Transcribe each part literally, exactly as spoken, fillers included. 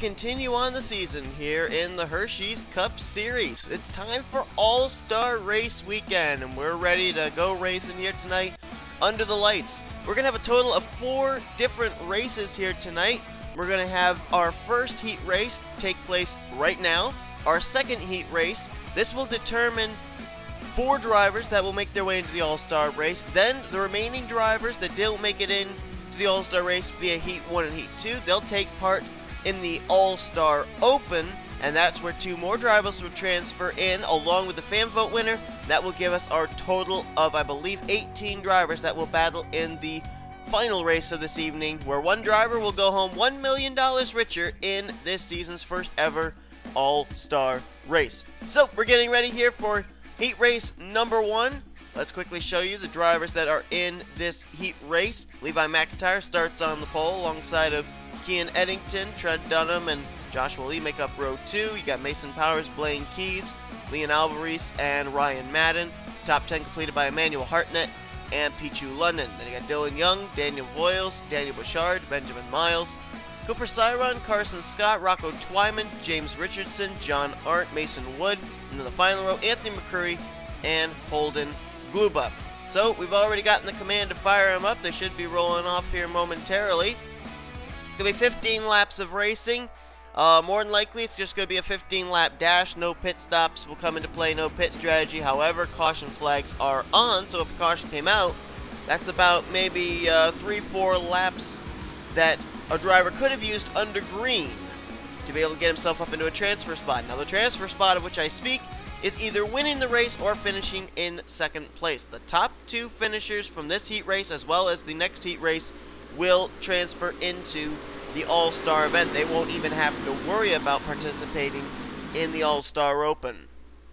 continue on the season here in the Hershey's Cup Series. It's time for All-Star Race Weekend, and we're ready to go racing here tonight under the lights. We're going to have a total of four different races here tonight. We're going to have our first heat race take place right now. Our second heat race, this will determine four drivers that will make their way into the All-Star race. Then the remaining drivers that didn't make it in to the All-Star race via Heat one and Heat two, they'll take part in the All-Star Open, and that's where two more drivers will transfer in along with the fan vote winner. That will give us our total of, I believe, eighteen drivers that will battle in the final race of this evening, where one driver will go home one million dollars richer in this season's first ever All-Star race. So we're getting ready here for heat race number one. Let's quickly show you the drivers that are in this heat race. Levi McIntyre starts on the pole alongside of Kian Eddington, Trent Dunham, and Joshua Lee make up row two. You got Mason Powers, Blaine Keys, Leon Alvarez, and Ryan Madden. Top ten completed by Emmanuel Hartnett and Pichu London. Then you got Dylan Young, Daniel Voiles, Daniel Bouchard, Benjamin Miles, Cooper Cyron, Carson Scott, Rocco Twyman, James Richardson, John Arndt, Mason Wood, and then the final row, Anthony McCurry and Holden Gluba. So we've already gotten the command to fire them up. They should be rolling off here momentarily. It's going to be fifteen laps of racing. Uh, more than likely, it's just going to be a fifteen lap dash. No pit stops will come into play, no pit strategy. However, caution flags are on, so if a caution came out, that's about maybe uh, three, four laps that a driver could have used under green to be able to get himself up into a transfer spot. Now, the transfer spot of which I speak is either winning the race or finishing in second place. The top two finishers from this heat race, as well as the next heat race, will transfer into the All-Star event. They won't even have to worry about participating in the All-Star Open.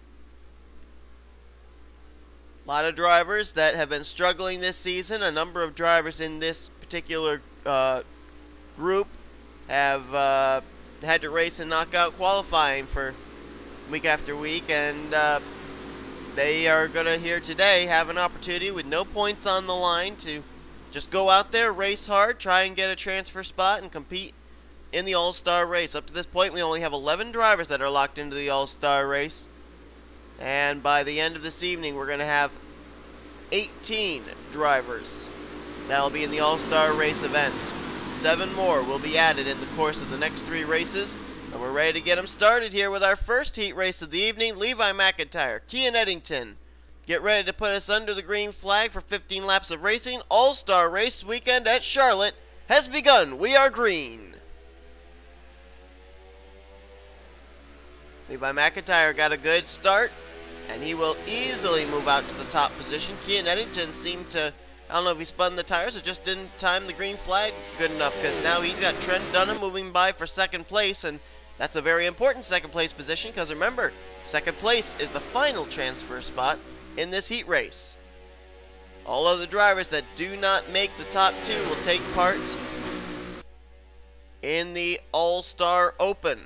A lot of drivers that have been struggling this season. A number of drivers in this particular uh, group have uh, had to race in knockout qualifying for week after week, and uh, they are going to here today have an opportunity with no points on the line to just go out there, race hard, try and get a transfer spot, and compete in the All-Star race. Up to this point, we only have eleven drivers that are locked into the All-Star race. And by the end of this evening, we're going to have eighteen drivers that will be in the All-Star race event. Seven more will be added in the course of the next three races. And we're ready to get them started here with our first heat race of the evening. Levi McIntyre, Kian Eddington, get ready to put us under the green flag for fifteen laps of racing. All-Star Race Weekend at Charlotte has begun. We are green. Levi McIntyre got a good start, and he will easily move out to the top position. Kian Eddington seemed to, I don't know if he spun the tires or just didn't time the green flag good enough, because now he's got Trent Dunham moving by for second place, and that's a very important second place position, because remember, second place is the final transfer spot in this heat race. All other drivers that do not make the top two will take part in the All-Star Open.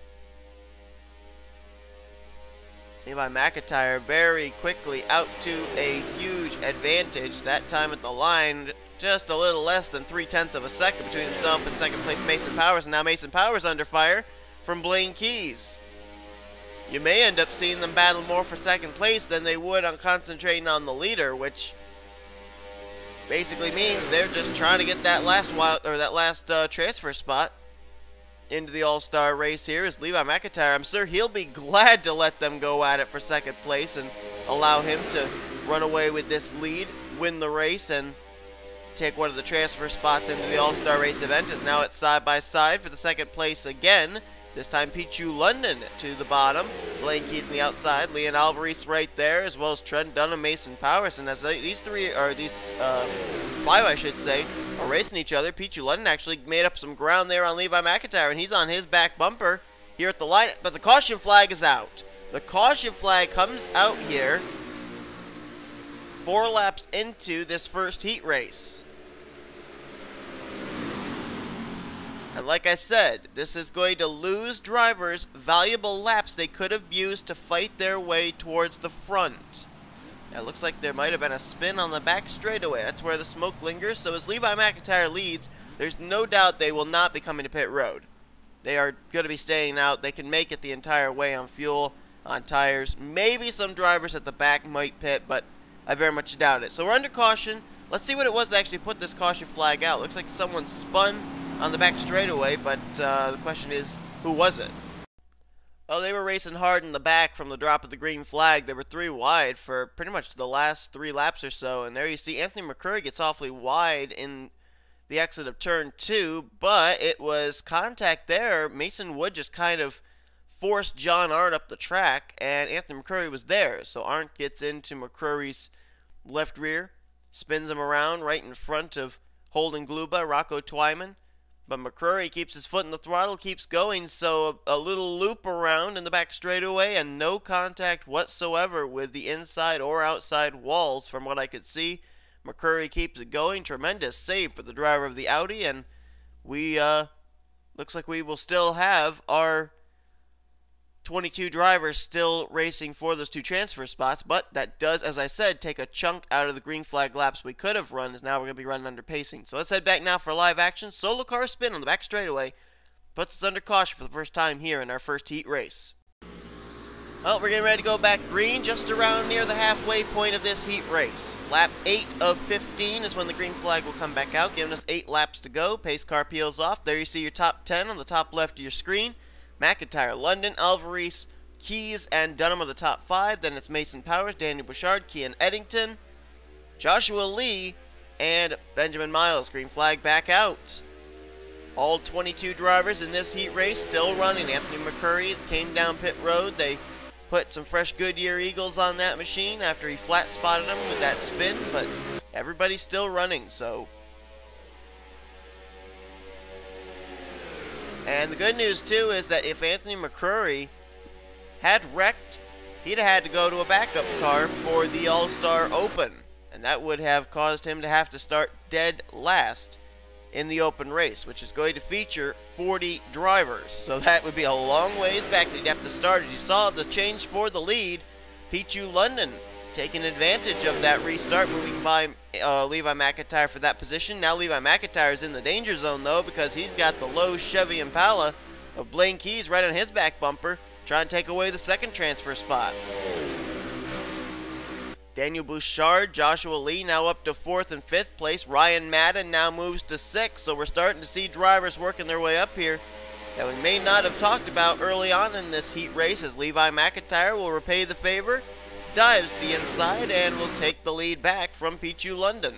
Levi McIntyre very quickly out to a huge advantage. That time at the line, just a little less than three-tenths of a second between himself and second place Mason Powers. And now Mason Powers under fire from Blaine Keys. You may end up seeing them battle more for second place than they would on concentrating on the leader, which basically means they're just trying to get that last wild or that last uh, transfer spot into the All-Star race here. Is Levi McIntyre. I'm sure he'll be glad to let them go at it for second place and allow him to run away with this lead, win the race, and take one of the transfer spots into the All-Star race event. Is now at side by side for the second place again. This time Pichu London to the bottom, Blaine Keys on the outside, Leon Alvarez right there, as well as Trent Dunham, Mason Powers. And as they, these three, or these uh, five I should say, are racing each other, Pichu London actually made up some ground there on Levi McIntyre, and he's on his back bumper here at the line. But the caution flag is out. The caution flag comes out here four laps into this first heat race. And like I said, this is going to lose drivers valuable laps they could have used to fight their way towards the front. Now, it looks like there might have been a spin on the back straightaway. That's where the smoke lingers. So as Levi McIntyre leads, there's no doubt they will not be coming to pit road. They are going to be staying out. They can make it the entire way on fuel, on tires. Maybe some drivers at the back might pit, but I very much doubt it. So we're under caution. Let's see what it was that actually put this caution flag out. Looks like someone spun on the back straightaway, but uh, the question is, who was it? Oh, they were racing hard in the back from the drop of the green flag. They were three wide for pretty much the last three laps or so. And there you see Anthony McCurry gets awfully wide in the exit of turn two, but it was contact there. Mason Wood just kind of forced John Arndt up the track, and Anthony McCurry was there. So Arndt gets into McCurry's left rear, spins him around right in front of Holden Gluba, Rocco Twyman. But McCurry keeps his foot in the throttle, keeps going, so a, a little loop around in the back straightaway and no contact whatsoever with the inside or outside walls from what I could see. McCurry keeps it going. Tremendous save for the driver of the Audi, and we, uh, looks like we will still have our twenty-two drivers still racing for those two transfer spots, but that does, as I said, take a chunk out of the green flag laps we could have run, as now we're going to be running under pacing. So let's head back now for live action. Solo car spin on the back straightaway puts us under caution for the first time here in our first heat race. Well, we're getting ready to go back green just around near the halfway point of this heat race. Lap eight of fifteen is when the green flag will come back out, giving us eight laps to go. Pace car peels off. There you see your top ten on the top left of your screen. McIntyre, London, Alvarez, Keys, and Dunham are the top five. Then it's Mason Powers, Daniel Bouchard, Kian Eddington, Joshua Lee, and Benjamin Miles. Green flag back out. All twenty-two drivers in this heat race still running. Anthony McCurry came down pit road. They put some fresh Goodyear Eagles on that machine after he flat spotted them with that spin, but everybody's still running, so. And the good news, too, is that if Anthony McCurry had wrecked, he'd have had to go to a backup car for the All-Star Open. And that would have caused him to have to start dead last in the open race, which is going to feature forty drivers. So that would be a long ways back that he'd have to start. As you saw, the change for the lead, Pichu London taking advantage of that restart, moving by uh, Levi McIntyre for that position. Now Levi McIntyre is in the danger zone, though, because he's got the low Chevy Impala of Blaine Keys right on his back bumper, trying to take away the second transfer spot. Daniel Bouchard, Joshua Lee now up to fourth and fifth place. Ryan Madden now moves to sixth, so we're starting to see drivers working their way up here that we may not have talked about early on in this heat race, as Levi McIntyre will repay the favor, dives to the inside, and will take the lead back from Pichu London.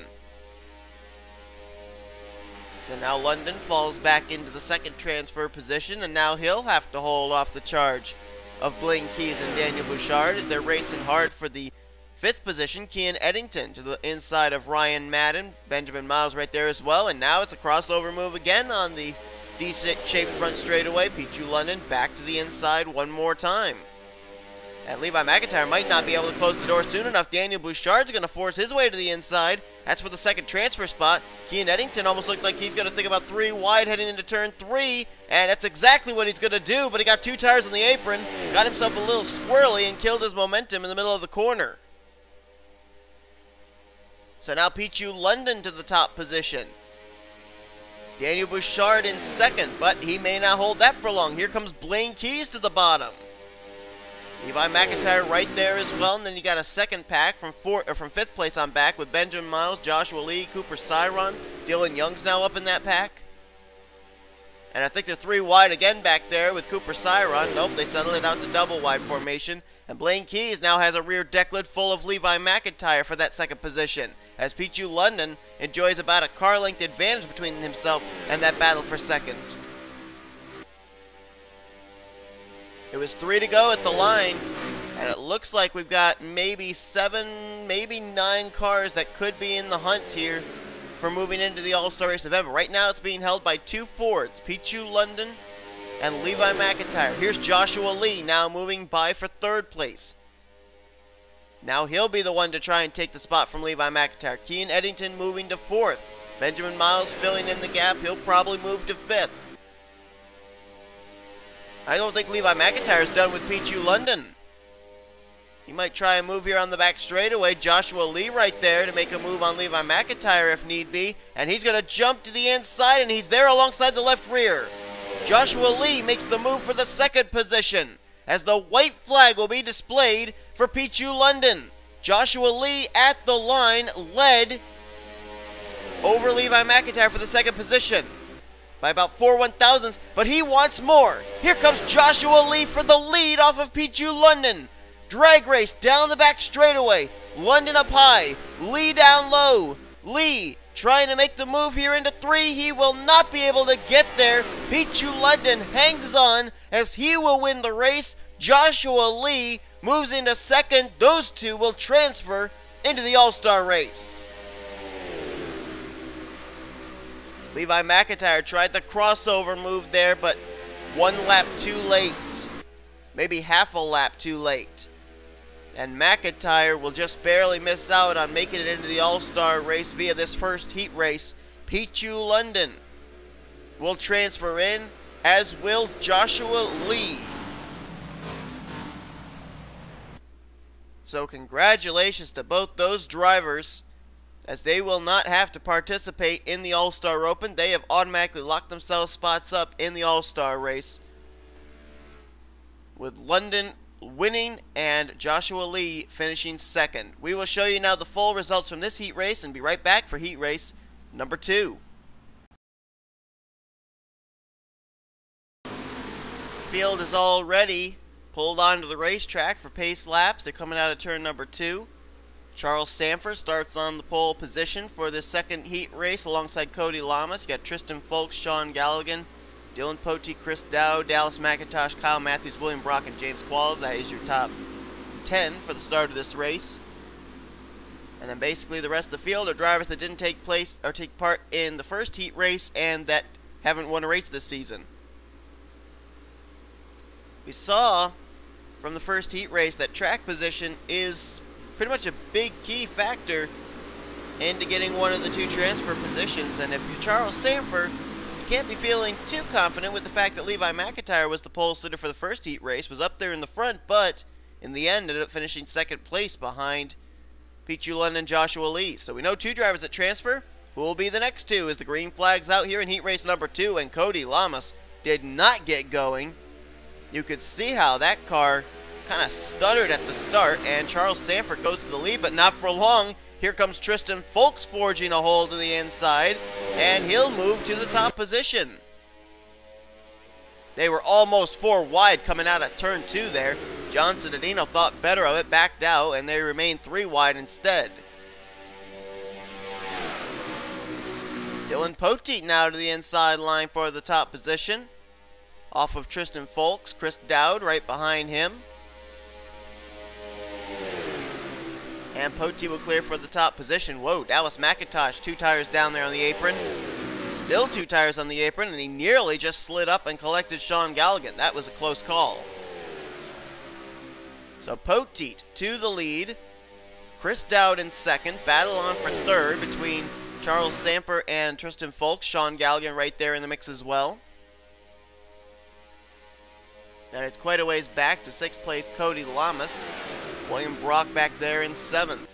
So now London falls back into the second transfer position, and now he'll have to hold off the charge of Blaine Keys and Daniel Bouchard as they're racing hard for the fifth position. Kian Eddington to the inside of Ryan Madden. Benjamin Miles right there as well, and now it's a crossover move again on the D-shaped front straightaway. Pichu London back to the inside one more time. And Levi McIntyre might not be able to close the door soon enough. Daniel Bouchard's going to force his way to the inside. That's for the second transfer spot. Kian Eddington almost looked like he's going to think about three wide heading into turn three. And that's exactly what he's going to do, but he got two tires on the apron, got himself a little squirrely, and killed his momentum in the middle of the corner. So now Pichu London to the top position. Daniel Bouchard in second, but he may not hold that for long. Here comes Blaine Keys to the bottom. Levi McIntyre right there as well, and then you got a second pack from four, or from fifth place on back with Benjamin Miles, Joshua Lee, Cooper Cyron. Dylan Young's now up in that pack. And I think they're three wide again back there with Cooper Cyron. Nope, they settled it out to double wide formation. And Blaine Keys now has a rear deck lid full of Levi McIntyre for that second position, as Pichu London enjoys about a car length advantage between himself and that battle for second. It was three to go at the line, and it looks like we've got maybe seven, maybe nine cars that could be in the hunt here for moving into the All-Star Race event. But right now it's being held by two Fords, Pichu London and Levi McIntyre. Here's Joshua Lee now moving by for third place. Now he'll be the one to try and take the spot from Levi McIntyre. Kian Eddington moving to fourth. Benjamin Miles filling in the gap. He'll probably move to fifth. I don't think Levi McIntyre is done with Pichu London. He might try a move here on the back straightaway. Joshua Lee right there to make a move on Levi McIntyre if need be. And he's going to jump to the inside, and he's there alongside the left rear. Joshua Lee makes the move for the second position, as the white flag will be displayed for Pichu London. Joshua Lee at the line led over Levi McIntyre for the second position by about four one thousandths, but he wants more. Here comes Joshua Lee for the lead off of Pichu London. Drag race down the back straightaway. London up high, Lee down low. Lee trying to make the move here into three. He will not be able to get there. Pichu London hangs on as he will win the race. Joshua Lee moves into second. Those two will transfer into the All-Star race. Levi McIntyre tried the crossover move there, but one lap too late. Maybe half a lap too late. And McIntyre will just barely miss out on making it into the All-Star race via this first heat race. Pichu London will transfer in, as will Joshua Lee. So congratulations to both those drivers, as they will not have to participate in the All-Star Open. They have automatically locked themselves spots up in the All-Star race, with London winning and Joshua Lee finishing second. We will show you now the full results from this heat race and be right back for heat race number two. Field is already pulled onto the racetrack for pace laps. They're coming out of turn number two. Charles Sanford starts on the pole position for this second heat race alongside Cody Lamas. You got Tristan Folks, Sean Galligan, Dylan Pote, Chris Dowd, Dallas McIntosh, Kyle Matthews, William Brock, and James Qualls. That is your top ten for the start of this race. And then basically the rest of the field are drivers that didn't take place or take part in the first heat race and that haven't won a race this season. We saw from the first heat race that track position is pretty much a big key factor into getting one of the two transfer positions. And if you're Charles Sanford, you can't be feeling too confident with the fact that Levi McIntyre was the pole sitter for the first heat race, was up there in the front, but in the end ended up finishing second place behind Pichu London and Joshua Lee. So we know two drivers that transfer. Who will be the next two as the green flag's out here in heat race number two, and Cody Lamas did not get going. You could see how that car kind of stuttered at the start, and Charles Sanford goes to the lead, but not for long. Here comes Tristan Folks forging a hole to the inside, and he'll move to the top position. They were almost four wide coming out of turn two there. John Cittadino thought better of it, backed out, and they remained three wide instead. Dylan Poteet now to the inside line for the top position. Off of Tristan Folks, Chris Dowd right behind him. And Poteet will clear for the top position. Whoa, Dallas McIntosh, two tires down there on the apron. Still two tires on the apron, and he nearly just slid up and collected Sean Galligan. That was a close call. So Poteet to the lead. Chris Dowd in second. Battle on for third between Charles Sanford and Tristan Folks. Sean Galligan right there in the mix as well. And it's quite a ways back to sixth place Cody Lamas. William Brock back there in seventh.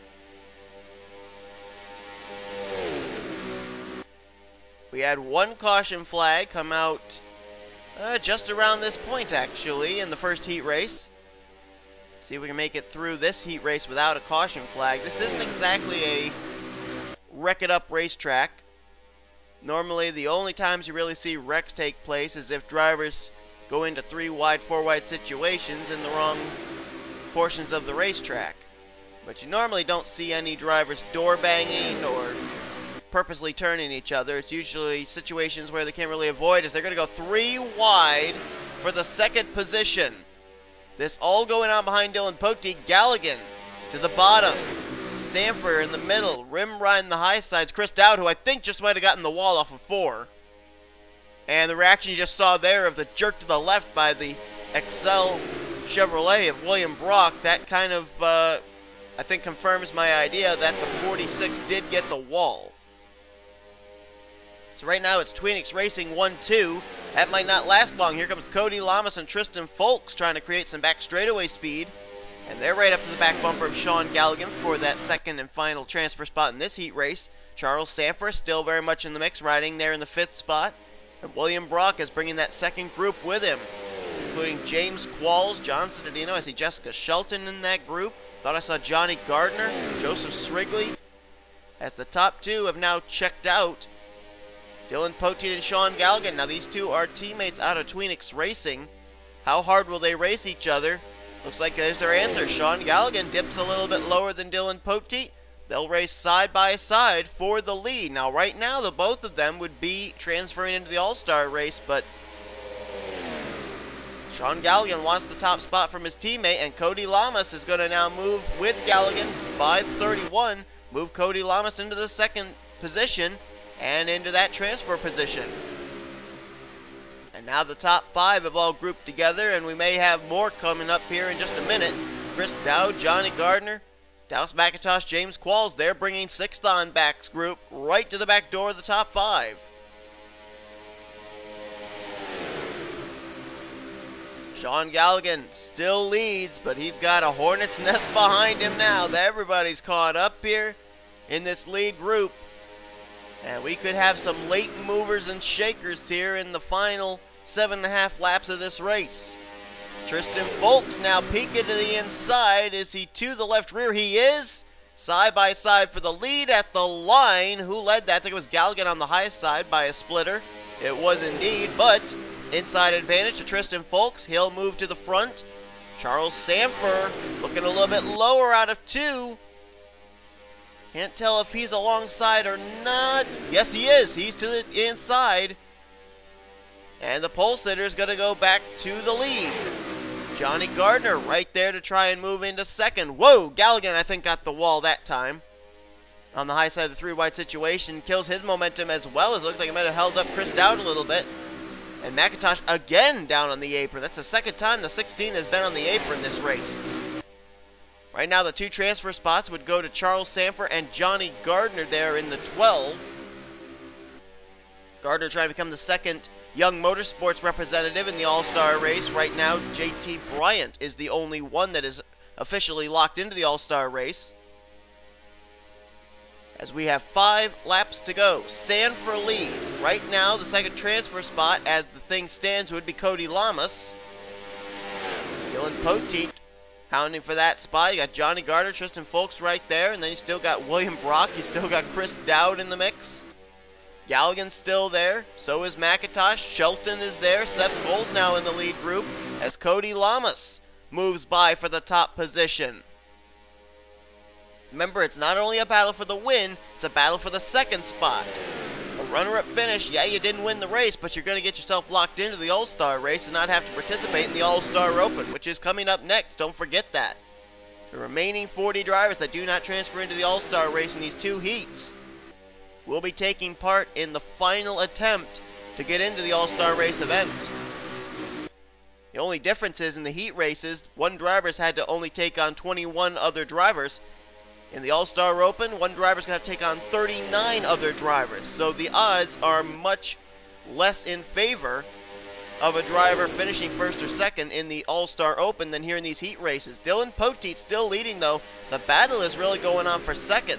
We had one caution flag come out uh, just around this point, actually, in the first heat race. See if we can make it through this heat race without a caution flag. This isn't exactly a wreck-it-up racetrack. Normally, the only times you really see wrecks take place is if drivers go into three wide, four wide situations in the wrong portions of the racetrack. But you normally don't see any drivers door banging or purposely turning each other. It's usually situations where they can't really avoid, as they're going to go three wide for the second position. This all going on behind Dylan Poteet. Galligan to the bottom. Sanford in the middle. Rim riding the high sides. Chris Dowd, who I think just might have gotten the wall off of four. And the reaction you just saw there of the jerk to the left by the Excel Chevrolet of William Brock, that kind of, uh, I think, confirms my idea that the forty-six did get the wall. So right now it's Tweenix Racing one two. That might not last long. Here comes Cody Lamas and Tristan Folks trying to create some back straightaway speed. And they're right up to the back bumper of Sean Galligan for that second and final transfer spot in this heat race. Charles Sanford still very much in the mix, riding there in the fifth spot. And William Brock is bringing that second group with him, including James Qualls, John Cittadino. I see Jessica Shelton in that group. Thought I saw Johnny Gardner, Joseph Srigley. As the top two have now checked out, Dylan Poteet and Sean Galligan. Now these two are teammates out of Tweenix Racing. How hard will they race each other? Looks like there's their answer. Sean Galligan dips a little bit lower than Dylan Poteet. They'll race side by side for the lead. Now right now the both of them would be transferring into the All-Star race, but Sean Galligan wants the top spot from his teammate, and Cody Lamas is going to now move with Galligan by thirty-one. Move Cody Lamas into the second position and into that transfer position. And now the top five have all grouped together, and we may have more coming up here in just a minute. Chris Dowd, Johnny Gardner, Dallas McIntosh, James Qualls, they're bringing sixth on backs group right to the back door of the top five. Sean Galligan still leads, but he's got a hornet's nest behind him now. Everybody's caught up here in this lead group. And we could have some late movers and shakers here in the final seven and a half laps of this race. Tristan Folks now peeking to the inside. Is he to the left rear? He is. Side by side for the lead at the line. Who led that? I think it was Galligan on the high side by a splitter. It was indeed, but inside advantage to Tristan Folks. He'll move to the front. Charles Sanford looking a little bit lower out of two. Can't tell if he's alongside or not. Yes, he is. He's to the inside. And the pole sitter is going to go back to the lead. Johnny Gardner right there to try and move into second. Whoa, Galligan I think got the wall that time. On the high side of the three wide situation. Kills his momentum as well, as it looked like he might have held up Chris Dowd a little bit. And McIntosh again down on the apron. That's the second time the sixteen has been on the apron this race. Right now the two transfer spots would go to Charles Sanford and Johnny Gardner there in the twelve. Gardner trying to become the second Young Motorsports representative in the All-Star race. Right now J T Bryant is the only one that is officially locked into the All-Star race. As we have five laps to go. Sanford leads. Right now the second transfer spot as the thing stands would be Cody Lamas. Dylan Poteet hounding for that spot. You got Johnny Gardner, Tristan Folks right there, and then you still got William Brock. You still got Chris Dowd in the mix. Galligan's still there. So is McIntosh. Shelton is there. Seth Gold now in the lead group as Cody Lamas moves by for the top position. Remember, it's not only a battle for the win, it's a battle for the second spot. A runner-up finish, yeah, you didn't win the race, but you're going to get yourself locked into the All-Star race and not have to participate in the All-Star Open, which is coming up next. Don't forget that. The remaining forty drivers that do not transfer into the All-Star race in these two heats will be taking part in the final attempt to get into the All-Star race event. The only difference is in the heat races, one driver's had to only take on twenty-one other drivers. In the All-Star Open, one driver's going to take on thirty-nine other drivers. So the odds are much less in favor of a driver finishing first or second in the All-Star Open than here in these heat races. Dylan Poteet still leading, though. The battle is really going on for second.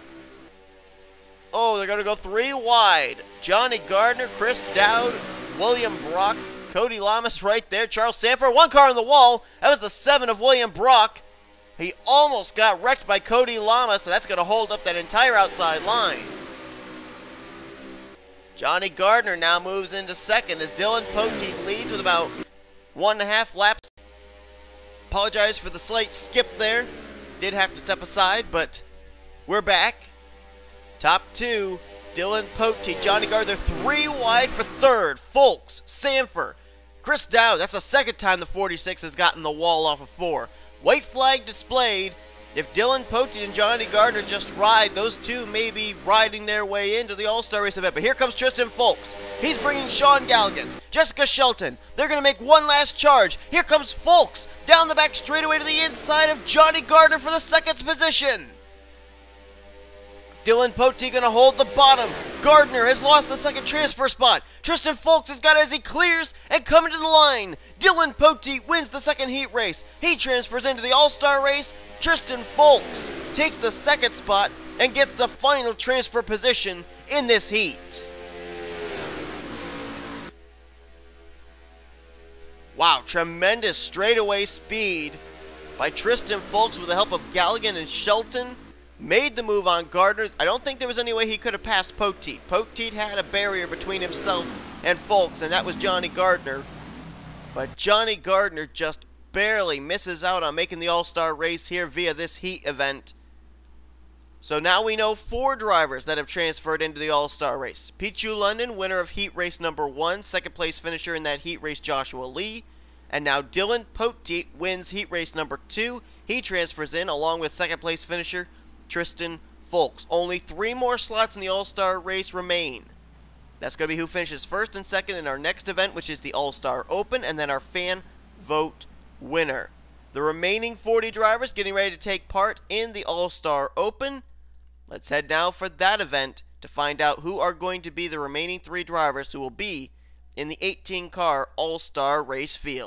Oh, they're going to go three wide. Johnny Gardner, Chris Dowd, William Brock, Cody Lamas right there. Charles Sanford, one car on the wall. That was the seven of William Brock. He almost got wrecked by Cody Lamas, so that's going to hold up that entire outside line. Johnny Gardner now moves into second as Dylan Poteet leads with about one and a half laps. Apologize for the slight skip there. Did have to step aside, but we're back. Top two, Dylan Poteet, Johnny Gardner, three wide for third. Folks, Sanford, Chris Dowd. That's the second time the forty-six has gotten the wall off of four. White flag displayed. If Dylan Poteet and Johnny Gardner just ride, those two may be riding their way into the All-Star race event. But here comes Tristan Folks. He's bringing Sean Galligan, Jessica Shelton. They're going to make one last charge. Here comes Folks down the back straightaway to the inside of Johnny Gardner for the second position. Dylan Poteet going to hold the bottom. Gardner has lost the second transfer spot. Tristan Folks has got it as he clears and coming to the line. Dylan Poteet wins the second heat race. He transfers into the All-Star race. Tristan Folks takes the second spot and gets the final transfer position in this heat. Wow, tremendous straightaway speed by Tristan Folks with the help of Galligan and Shelton. Made the move on Gardner. I don't think there was any way he could have passed Poteet. Poteet had a barrier between himself and Folks, and that was Johnny Gardner. But Johnny Gardner just barely misses out on making the All-Star race here via this heat event. So now we know four drivers that have transferred into the All-Star race. Pichu London, winner of heat race number one, second place finisher in that heat race, Joshua Lee. And now Dylan Poteet wins heat race number two. He transfers in along with second place finisher Tristan Folks. Only three more slots in the All-Star race remain. That's going to be who finishes first and second in our next event, which is the All-Star Open, and then our fan vote winner. The remaining forty drivers getting ready to take part in the All-Star Open. Let's head now for that event to find out who are going to be the remaining three drivers who will be in the eighteen car All-Star race field.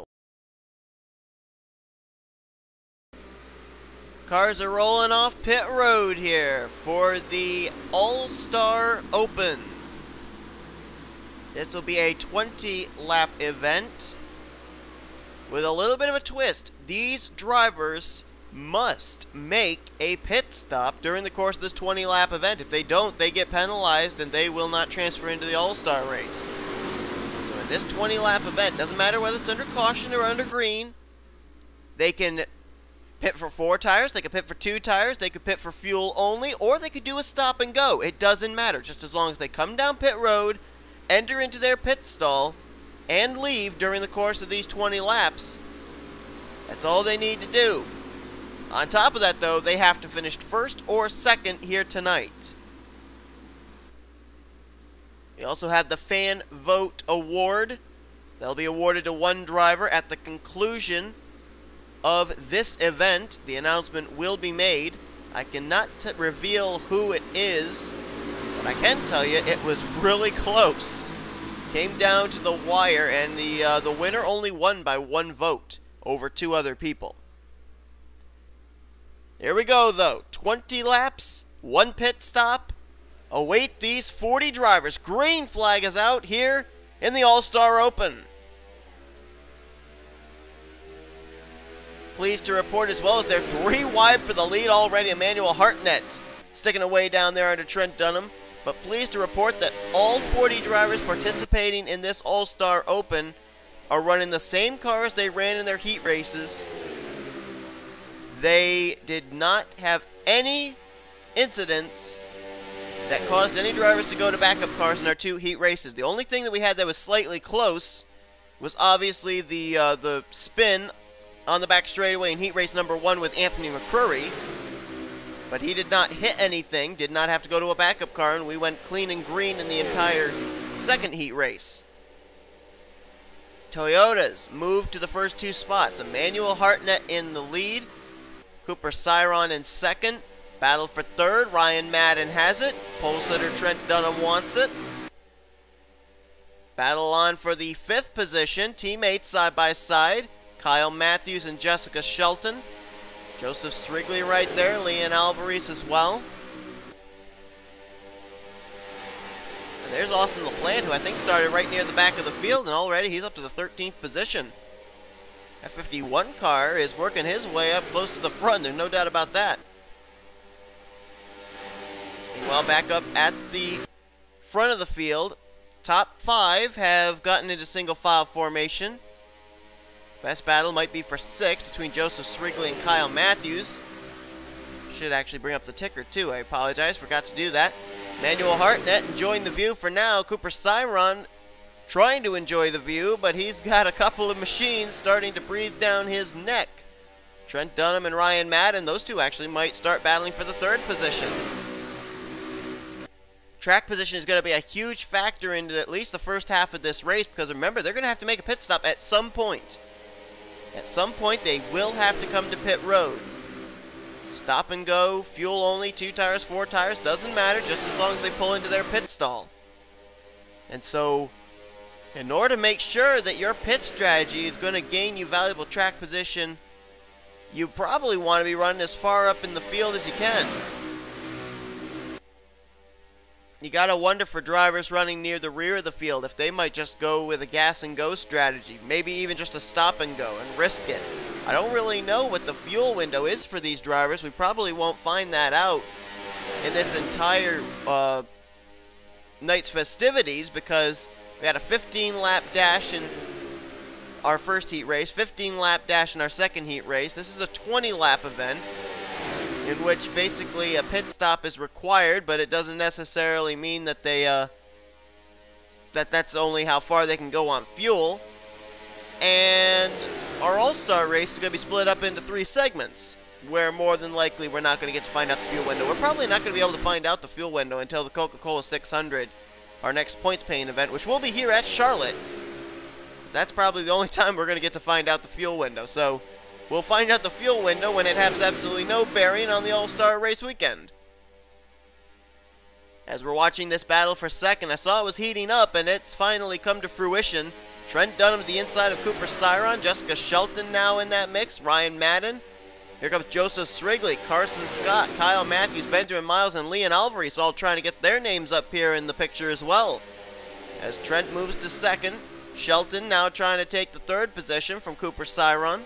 Cars are rolling off pit road here for the All-Star Open. This will be a twenty lap event with a little bit of a twist. These drivers must make a pit stop during the course of this twenty lap event. If they don't, they get penalized and they will not transfer into the All-Star race. So in this twenty lap event, doesn't matter whether it's under caution or under green, they can pit for four tires, they could pit for two tires, they could pit for fuel only, or they could do a stop and go. It doesn't matter, just as long as they come down pit road, enter into their pit stall, and leave during the course of these twenty laps. That's all they need to do. On top of that, though, they have to finish first or second here tonight. We also have the Fan Vote Award. That'll be awarded to one driver at the conclusion of this event. The announcement will be made. I cannot t reveal who it is, but I can tell you it was really close. Came down to the wire, and the uh, the winner only won by one vote over two other people. Here we go, though. twenty laps, one pit stop. Await these forty drivers. Green flag is out here in the All-Star Open. Pleased to report as well as they're three wide for the lead already. Emmanuel Hartnett sticking away down there under Trent Dunham. But pleased to report that all forty drivers participating in this All-Star Open are running the same cars they ran in their heat races. They did not have any incidents that caused any drivers to go to backup cars in our two heat races. The only thing that we had that was slightly close was obviously the uh, the spin on the back straightaway in heat race number one with Anthony McCrory. But he did not hit anything, did not have to go to a backup car, and we went clean and green in the entire second heat race. Toyotas moved to the first two spots. Emmanuel Hartnett in the lead. Cooper Cyron in second. Battle for third. Ryan Madden has it. Pole sitter Trent Dunham wants it. Battle on for the fifth position. Teammates side by side. Kyle Matthews and Jessica Shelton. Joseph Strigley right there. Leon Alvarez as well. And there's Austin LaPlante, who I think started right near the back of the field, and already he's up to the thirteenth position. F fifty-one car is working his way up close to the front. There's no doubt about that. Meanwhile, back up at the front of the field, top five have gotten into single file formation. Best battle might be for sixth between Joseph Strigley and Kyle Matthews. Should actually bring up the ticker too. I apologize, forgot to do that. Emmanuel Hartnett enjoying the view for now. Cooper Cyron trying to enjoy the view, but he's got a couple of machines starting to breathe down his neck. Trent Dunham and Ryan Madden, those two actually might start battling for the third position. Track position is going to be a huge factor into at least the first half of this race, because remember, they're going to have to make a pit stop at some point. At some point, they will have to come to pit road. Stop and go, fuel only, two tires, four tires, doesn't matter, just as long as they pull into their pit stall. And so, in order to make sure that your pit strategy is going to gain you valuable track position, you probably want to be running as far up in the field as you can. you gotta wonder for drivers running near the rear of the field if they might just go with a gas and go strategy, maybe even just a stop and go and risk it. I don't really know what the fuel window is for these drivers. We probably won't find that out in this entire uh, night's festivities, because we had a fifteen lap dash in our first heat race, fifteen lap dash in our second heat race. This is a twenty lap event in which basically a pit stop is required, but it doesn't necessarily mean that they uh, that that's only how far they can go on fuel. And our All-Star race is going to be split up into three segments, where more than likely we're not going to get to find out the fuel window. We're probably not going to be able to find out the fuel window until the Coca-Cola six hundred, our next points paying event, which will be here at Charlotte. That's probably the only time we're going to get to find out the fuel window. So we'll find out the fuel window when it has absolutely no bearing on the All-Star race weekend. As we're watching this battle for second, I saw it was heating up, and it's finally come to fruition. Trent Dunham to the inside of Cooper Cyron, Jessica Shelton now in that mix, Ryan Madden. Here comes Joseph Srigley, Carson Scott, Kyle Matthews, Benjamin Miles, and Leon Alvarez all trying to get their names up here in the picture as well. As Trent moves to second, Shelton now trying to take the third position from Cooper Cyron.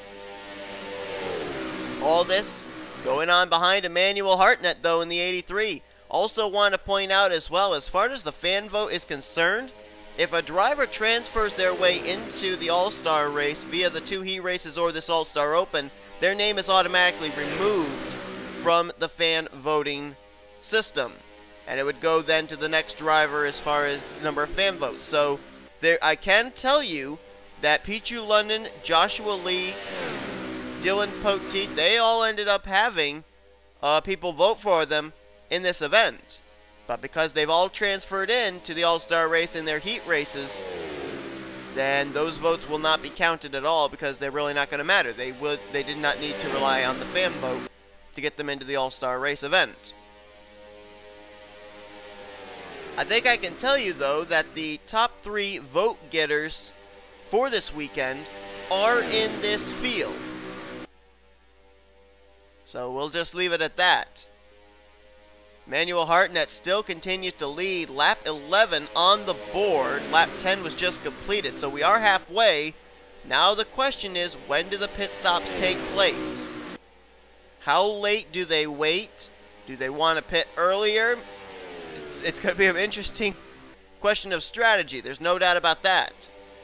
All this going on behind Emmanuel Hartnett, though, in the eighty-three. Also want to point out as well, as far as the fan vote is concerned, if a driver transfers their way into the All-Star race via the two heat races or this All-Star Open, their name is automatically removed from the fan voting system. And it would go then to the next driver as far as the number of fan votes. So there, I can tell you that Pichu London, Joshua Lee, Dylan Poteet, they all ended up having uh, people vote for them in this event. But because they've all transferred in to the All-Star race in their heat races, then those votes will not be counted at all, because they're really not going to matter. They would, they did not need to rely on the fan vote to get them into the All-Star race event. I think I can tell you, though, that the top three vote getters for this weekend are in this field. So we'll just leave it at that. Emmanuel Hartnett still continues to lead. Lap eleven on the board. Lap ten was just completed, so we are halfway. Now the question is, when do the pit stops take place? How late do they wait? Do they want to pit earlier? It's, it's going to be an interesting question of strategy. There's no doubt about that.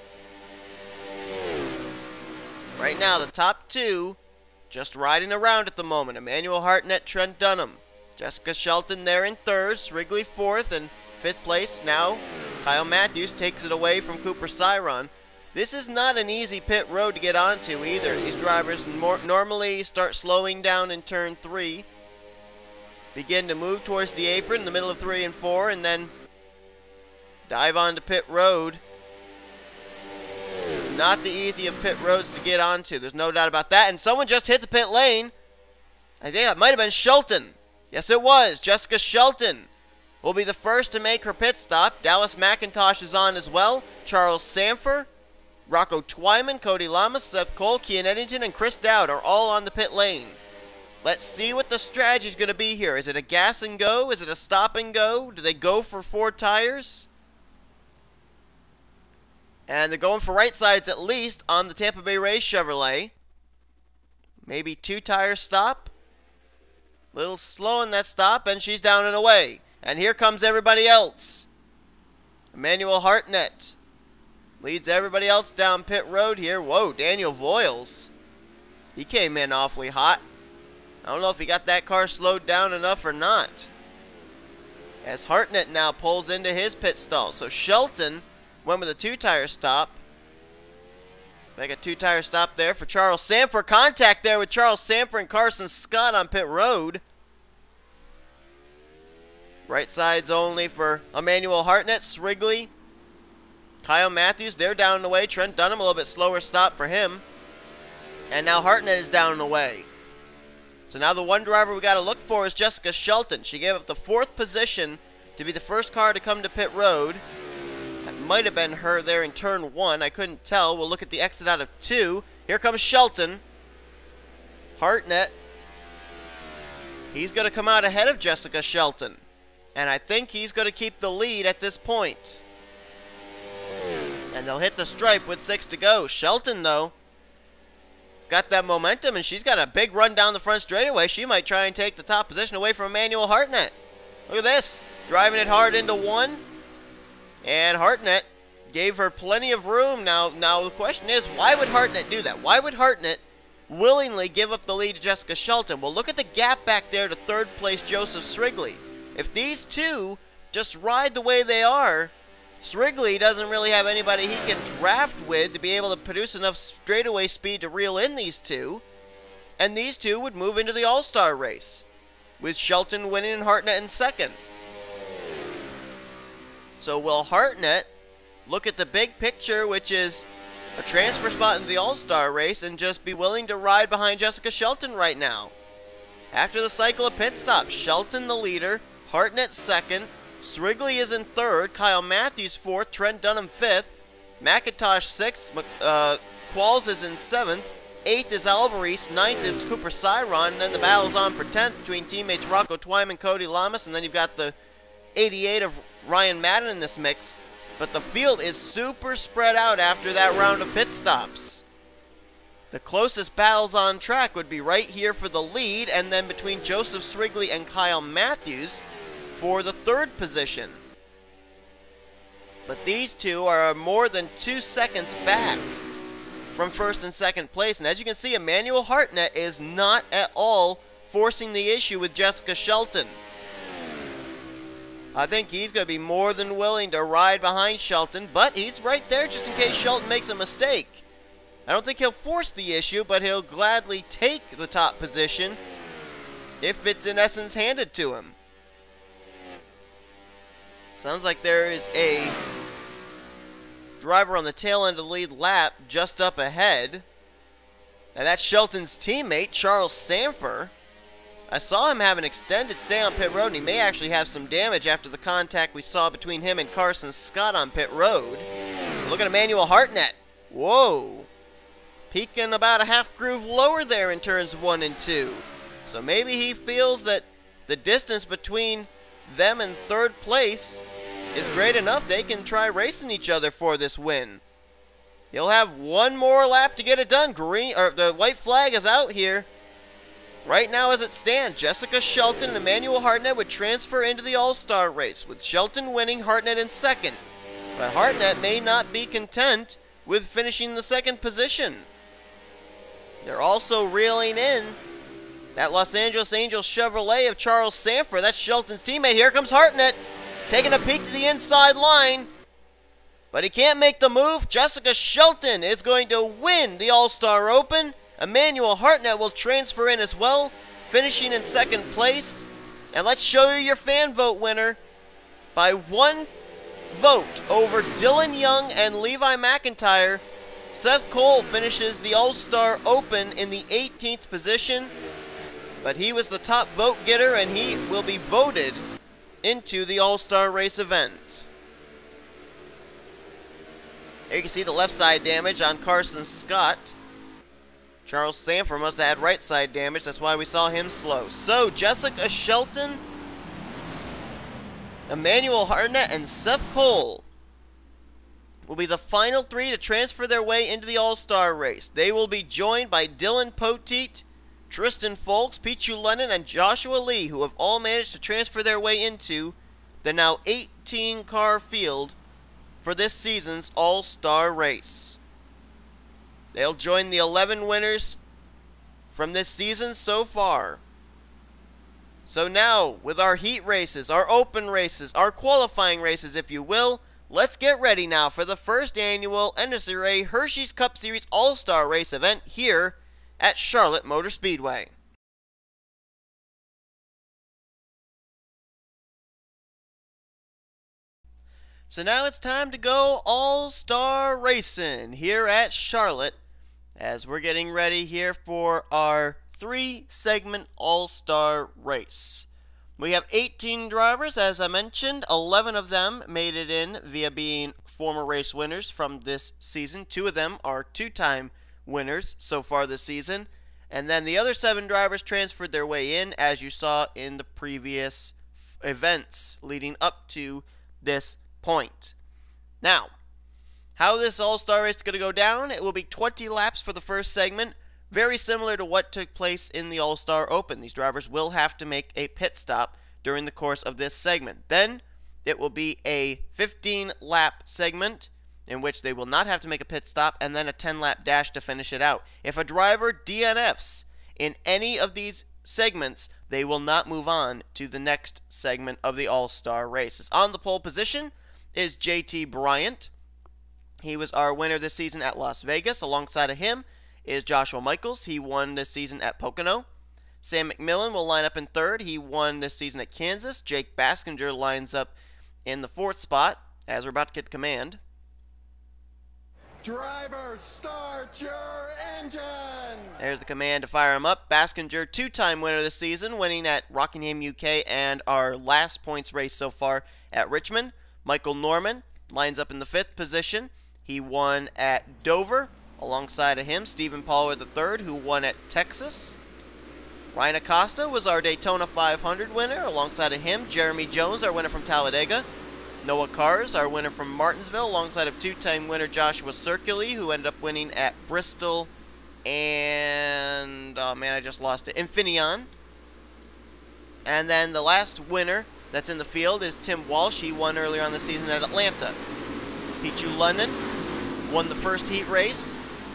Right now, the top two just riding around at the moment. Emmanuel Hartnett, Trent Dunham. Jessica Shelton there in third, Srigley fourth, and fifth place now Kyle Matthews takes it away from Cooper Cyron. This is not an easy pit road to get onto either. These drivers more normally start slowing down in turn three, begin to move towards the apron in the middle of three and four, and then dive onto pit road. It's not the easy of pit roads to get onto, there's no doubt about that. And someone just hit the pit lane. I think that might have been Shelton. Yes, it was. Jessica Shelton will be the first to make her pit stop. Dallas McIntosh is on as well. Charles Sanford, Rocco Twyman, Cody Lamas, Seth Cole, Kian Eddington, and Chris Dowd are all on the pit lane. Let's see what the strategy is going to be here. Is it a gas and go? Is it a stop and go? Do they go for four tires? And they're going for right sides at least on the Tampa Bay Rays Chevrolet. Maybe two tire stop. Little slow in that stop, and she's down and away. And here comes everybody else. Emmanuel Hartnett leads everybody else down pit road here. Whoa, Daniel Voiles. He came in awfully hot. I don't know if he got that car slowed down enough or not. As Hartnett now pulls into his pit stall. So Shelton went with a two-tire stop. Make a two-tire stop there for Charles Sanford. Contact there with Charles Sanford and Carson Scott on pit road. Right sides only for Emmanuel Hartnett, Srigley, Kyle Matthews. They're down and away. Trent Dunham, a little bit slower stop for him. And now Hartnett is down and away. So now the one driver we got to look for is Jessica Shelton. She gave up the fourth position to be the first car to come to pit road. That might have been her there in turn one. I couldn't tell. We'll look at the exit out of two. Here comes Shelton. Hartnett. He's going to come out ahead of Jessica Shelton. And I think he's going to keep the lead at this point. And they'll hit the stripe with six to go. Shelton, though, has got that momentum, and she's got a big run down the front straightaway. She might try and take the top position away from Emmanuel Hartnett. Look at this. Driving it hard into one. And Hartnett gave her plenty of room. Now, now the question is, why would Hartnett do that? Why would Hartnett willingly give up the lead to Jessica Shelton? Well, look at the gap back there to third place Joseph Srigley. If these two just ride the way they are, Srigley doesn't really have anybody he can draft with to be able to produce enough straightaway speed to reel in these two. And these two would move into the All-Star race, with Shelton winning and Hartnett in second. So will Hartnett look at the big picture, which is a transfer spot into the All-Star race, and just be willing to ride behind Jessica Shelton right now? After the cycle of pit stops, Shelton the leader, Hartnett second, Srigley is in third, Kyle Matthews fourth, Trent Dunham fifth, McIntosh sixth, uh, Qualls is in seventh, eighth is Alvarez, ninth is Cooper Cyron, and then the battle's on for tenth between teammates Rocco Twyman, Cody Lamas, and then you've got the eighty-eight of Ryan Madden in this mix. But the field is super spread out after that round of pit stops. The closest battles on track would be right here for the lead, and then between Joseph Srigley and Kyle Matthews for the third position. But these two are more than two seconds back from first and second place. And as you can see, Emmanuel Hartnett is not at all forcing the issue with Jessica Shelton. I think he's going to be more than willing to ride behind Shelton, but he's right there just in case Shelton makes a mistake. I don't think he'll force the issue, but he'll gladly take the top position if it's in essence handed to him. Sounds like there is a driver on the tail end of the lead lap just up ahead. And that's Shelton's teammate, Charles Sanford. I saw him have an extended stay on pit road, and he may actually have some damage after the contact we saw between him and Carson Scott on pit road. Look at Emmanuel Hartnett. Whoa. Peaking about a half groove lower there in turns one and two. So maybe he feels that the distance between them and third place is great enough they can try racing each other for this win. He'll have one more lap to get it done. Green, or the white flag is out here. Right now as it stands, Jessica Shelton and Emmanuel Hartnett would transfer into the All-Star race, with Shelton winning, Hartnett in second. But Hartnett may not be content with finishing the second position. They're also reeling in that Los Angeles Angels Chevrolet of Charles Sanford. That's Shelton's teammate. Here comes Hartnett, taking a peek to the inside line. But he can't make the move. Jessica Shelton is going to win the All-Star Open. Emmanuel Hartnett will transfer in as well, finishing in second place. And let's show you your fan vote winner. By one vote over Dylan Young and Levi McIntyre, Seth Cole finishes the All-Star Open in the eighteenth position. But he was the top vote getter, and he will be voted into the All-Star race event. Here you can see the left side damage on Carson Scott. Charles Sanford must have had right side damage. That's why we saw him slow. So, Jessica Shelton, Emmanuel Hartnett, and Seth Cole will be the final three to transfer their way into the All-Star race. They will be joined by Dylan Poteet, Tristan Folks, Pichu Lennon, and Joshua Lee, who have all managed to transfer their way into the now eighteen car field for this season's All-Star race. They'll join the eleven winners from this season so far. So now, with our heat races, our open races, our qualifying races, if you will, let's get ready now for the first annual N S R A Hershey's Cup Series All-Star Race event here at Charlotte Motor Speedway. So now it's time to go All-Star Racing here at Charlotte, as we're getting ready here for our three-segment All-Star Race. We have eighteen drivers, as I mentioned. eleven of them made it in via being former race winners from this season. Two of them are two-time winners so far this season. And then the other seven drivers transferred their way in, as you saw in the previous events leading up to this point. Now, how this All-Star Race is going to go down, it will be twenty laps for the first segment, very similar to what took place in the All-Star Open. These drivers will have to make a pit stop during the course of this segment. Then, it will be a fifteen lap segment in which they will not have to make a pit stop, and then a ten lap dash to finish it out. If a driver D N Fs in any of these segments, they will not move on to the next segment of the All-Star Race. On the pole position is J T Bryant. He was our winner this season at Las Vegas. Alongside of him is Joshua Michaels. He won this season at Pocono. Sam McMillan will line up in third. He won this season at Kansas. Jake Baskinger lines up in the fourth spot as we're about to get command. Driver, start your engine! There's the command to fire him up. Baskinger, two-time winner this season, winning at Rockingham, U K, and our last points race so far at Richmond. Michael Norman lines up in the fifth position. He won at Dover. Alongside of him, Stephen Pollard the third, who won at Texas. Ryan Acosta was our Daytona five hundred winner. Alongside of him, Jeremy Jones, our winner from Talladega. Noah Kars, our winner from Martinsville, alongside of two-time winner Joshua Circuli, who ended up winning at Bristol and, oh man, I just lost it, Infineon. And then the last winner that's in the field is Tim Walsh. He won earlier on the season at Atlanta. Pichu London won the first heat race.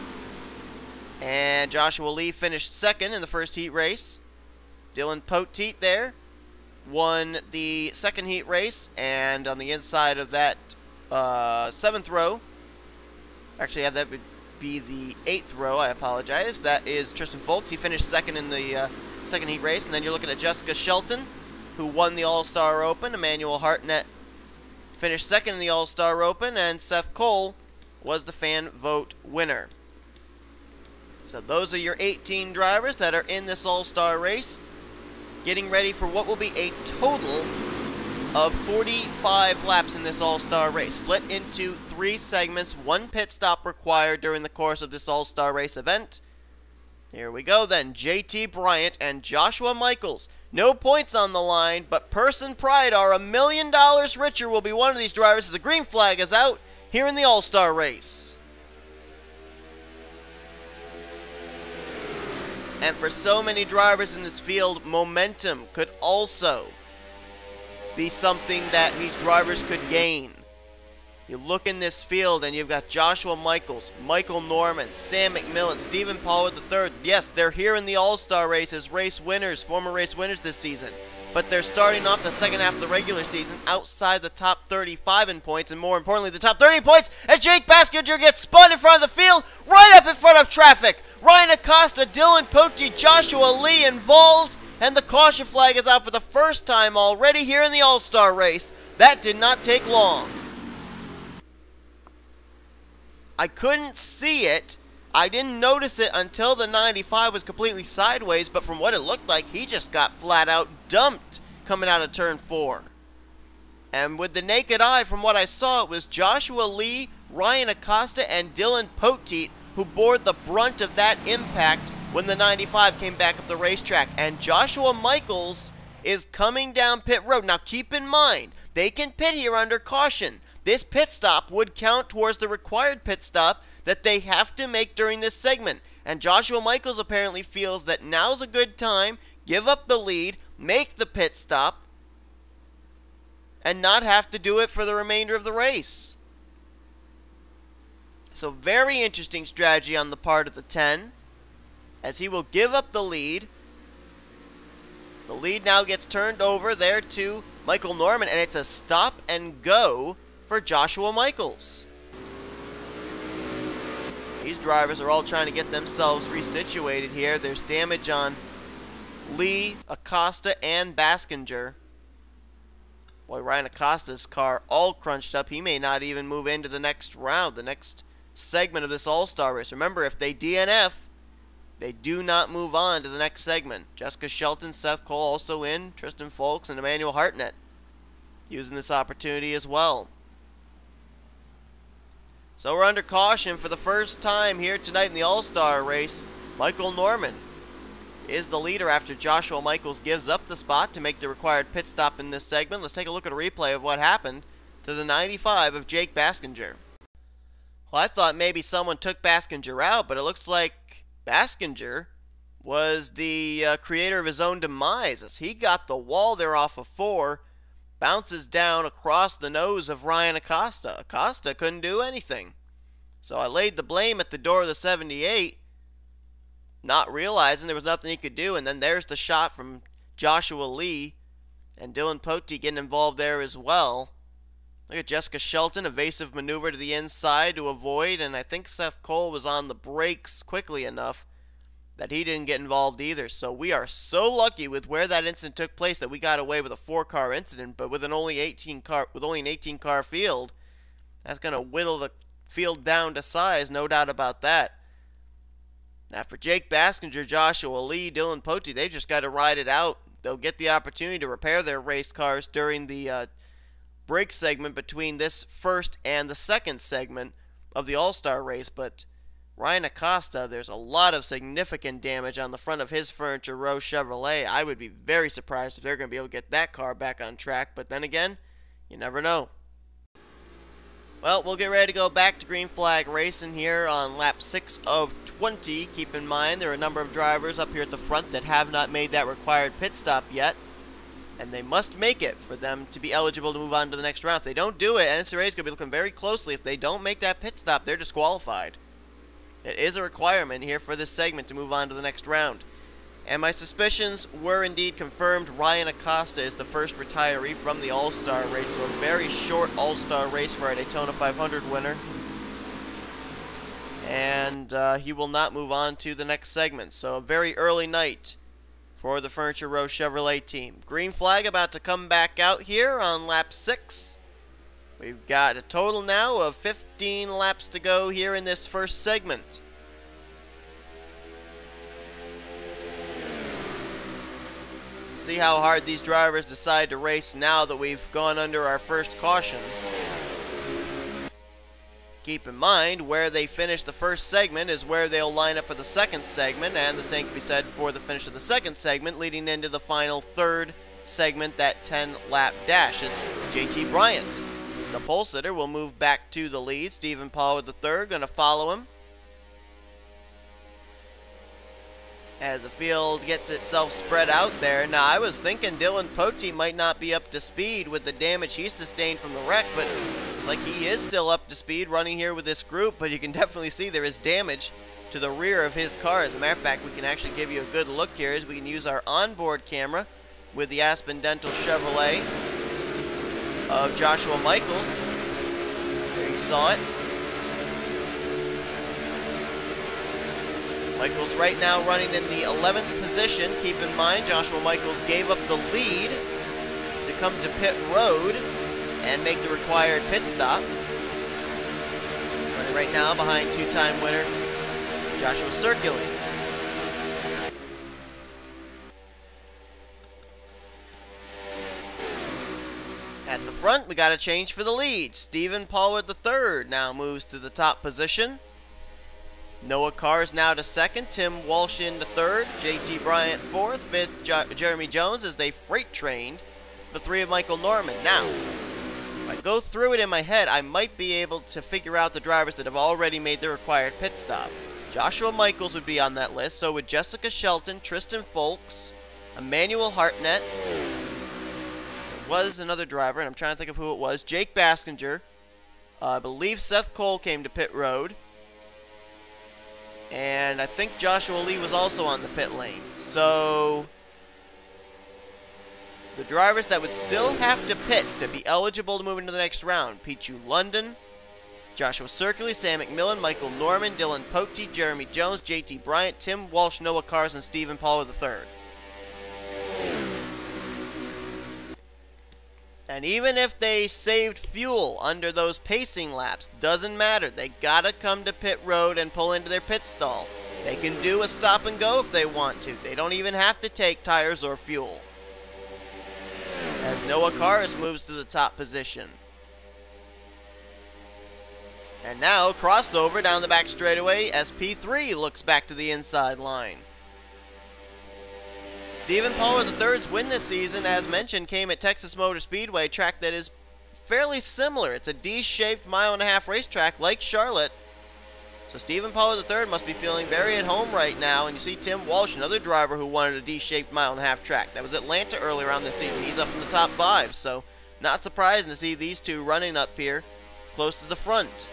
And Joshua Lee finished second in the first heat race. Dylan Poteet there won the second heat race, and on the inside of that uh, seventh row, actually, yeah, that would be the eighth row, I apologize, that is Tristan Foltz. He finished second in the uh, second heat race, and then you're looking at Jessica Shelton, who won the All-Star Open. Emmanuel Hartnett finished second in the All-Star Open, and Seth Cole was the fan vote winner. So those are your eighteen drivers that are in this All-Star race, getting ready for what will be a total of forty-five laps in this All-Star race, split into three segments, one pit stop required during the course of this All-Star race event. Here we go then, J T Bryant and Joshua Michaels. No points on the line, but person pride are a million dollars richer will be one of these drivers as the green flag is out here in the All-Star race. And for so many drivers in this field, momentum could also be something that these drivers could gain. You look in this field and you've got Joshua Michaels, Michael Norman, Sam McMillan, Stephen Pollard the third. Yes, they're here in the All-Star race as race winners, former race winners this season. But they're starting off the second half of the regular season outside the top thirty-five in points, and more importantly, the top thirty points as Jake Baskinger gets spun in front of the field, right up in front of traffic. Ryan Acosta, Dylan Poteet, Joshua Lee involved, and the caution flag is out for the first time already here in the All-Star race. That did not take long. I couldn't see it. I didn't notice it until the ninety-five was completely sideways, but from what it looked like, he just got flat out dumped coming out of turn four. And with the naked eye, from what I saw, it was Joshua Lee, Ryan Acosta, and Dylan Poteet who bore the brunt of that impact when the ninety-five came back up the racetrack. And Joshua Michaels is coming down pit road. Now keep in mind, they can pit here under caution. This pit stop would count towards the required pit stop that they have to make during this segment. And Joshua Michaels apparently feels that now's a good time, give up the lead, make the pit stop, and not have to do it for the remainder of the race. So very interesting strategy on the part of the ten, as he will give up the lead. The lead now gets turned over there to Michael Norman, and it's a stop and go for Joshua Michaels. These drivers are all trying to get themselves resituated here. There's damage on Lee, Acosta, and Baskinger. Boy, Ryan Acosta's car all crunched up. He may not even move into the next round, the next segment of this All-Star race. Remember, if they D N F, they do not move on to the next segment. Jessica Shelton, Seth Cole also in, Tristan Foltz, and Emmanuel Hartnett using this opportunity as well. So we're under caution for the first time here tonight in the All-Star race. Michael Norman is the leader after Joshua Michaels gives up the spot to make the required pit stop in this segment. Let's take a look at a replay of what happened to the ninety-five of Jake Baskinger. Well, I thought maybe someone took Baskinger out, but it looks like Baskinger was the uh, creator of his own demise, as he got the wall there off of four, bounces down across the nose of Ryan Acosta. Acosta couldn't do anything. So I laid the blame at the door of the seventy-eight, not realizing there was nothing he could do, and then there's the shot from Joshua Lee, and Dylan Pote getting involved there as well. Look at Jessica Shelton, evasive maneuver to the inside to avoid, and I think Seth Cole was on the brakes quickly enough that he didn't get involved either. So we are so lucky with where that incident took place that we got away with a four-car incident, but with an only eighteen car with only an eighteen-car field, that's going to whittle the field down to size, no doubt about that. Now for Jake Baskinger, Joshua Lee, Dylan Pote, they just got to ride it out. They'll get the opportunity to repair their race cars during the uh, break segment between this first and the second segment of the All-Star race, but Ryan Acosta, there's a lot of significant damage on the front of his Furniture Row Chevrolet. I would be very surprised if they're going to be able to get that car back on track, but then again, you never know. Well, we'll get ready to go back to green flag racing here on lap six of twenty. Keep in mind there are a number of drivers up here at the front that have not made that required pit stop yet, and they must make it for them to be eligible to move on to the next round. If they don't do it, N S R A is going to be looking very closely. If they don't make that pit stop, they're disqualified. It is a requirement here for this segment to move on to the next round. And my suspicions were indeed confirmed. Ryan Acosta is the first retiree from the All-Star race, so a very short All-Star race for a Daytona five hundred winner. And uh, he will not move on to the next segment. So a very early night for the Furniture Row Chevrolet team. Green flag about to come back out here on lap six. We've got a total now of fifteen laps to go here in this first segment. See how hard these drivers decide to race now that we've gone under our first caution. Keep in mind, where they finish the first segment is where they'll line up for the second segment, and the same can be said for the finish of the second segment, leading into the final third segment, that ten lap dash. As J T Bryant, the pole sitter, will move back to the lead. Stephen Pollard the third going to follow him as the field gets itself spread out there. Now, I was thinking Dylan Pote might not be up to speed with the damage he sustained from the wreck, but it's like he is still up to speed running here with this group, but you can definitely see there is damage to the rear of his car. As a matter of fact, we can actually give you a good look here as we can use our onboard camera with the Aspen Dental Chevrolet of Joshua Michaels. There you saw it. Michaels right now running in the eleventh position. Keep in mind, Joshua Michaels gave up the lead to come to pit road and make the required pit stop. Running right now behind two-time winner Joshua Circuli. At the front, we got a change for the lead. Stephen Pollard the third now moves to the top position. Noah Cars now to second, Tim Walsh in to third, J T Bryant fourth, fifth jo Jeremy Jones as they freight trained the three of Michael Norman. Now, if I go through it in my head, I might be able to figure out the drivers that have already made the required pit stop. Joshua Michaels would be on that list, so would Jessica Shelton, Tristan Folks, Emmanuel Hartnett. There was another driver, and I'm trying to think of who it was. Jake Baskinger. Uh, I believe Seth Cole came to pit road. And I think Joshua Lee was also on the pit lane. So the drivers that would still have to pit to be eligible to move into the next round: Pichu London, Joshua Circuli, Sam McMillan, Michael Norman, Dylan Pote, Jeremy Jones, J T Bryant, Tim Walsh, Noah Cars, and Stephen Pollard the third. And even if they saved fuel under those pacing laps, doesn't matter. They gotta come to pit road and pull into their pit stall. They can do a stop and go if they want to. They don't even have to take tires or fuel. As Noah Cars moves to the top position. And now, crossover down the back straightaway, S P three looks back to the inside line. Stephen Pollard the third's win this season, as mentioned, came at Texas Motor Speedway, a track that is fairly similar. It's a D-shaped mile and a half racetrack like Charlotte. So Stephen Pollard the third must be feeling very at home right now. And you see Tim Walsh, another driver who wanted a D-shaped mile and a half track. That was Atlanta earlier on this season. He's up in the top five. So not surprising to see these two running up here close to the front.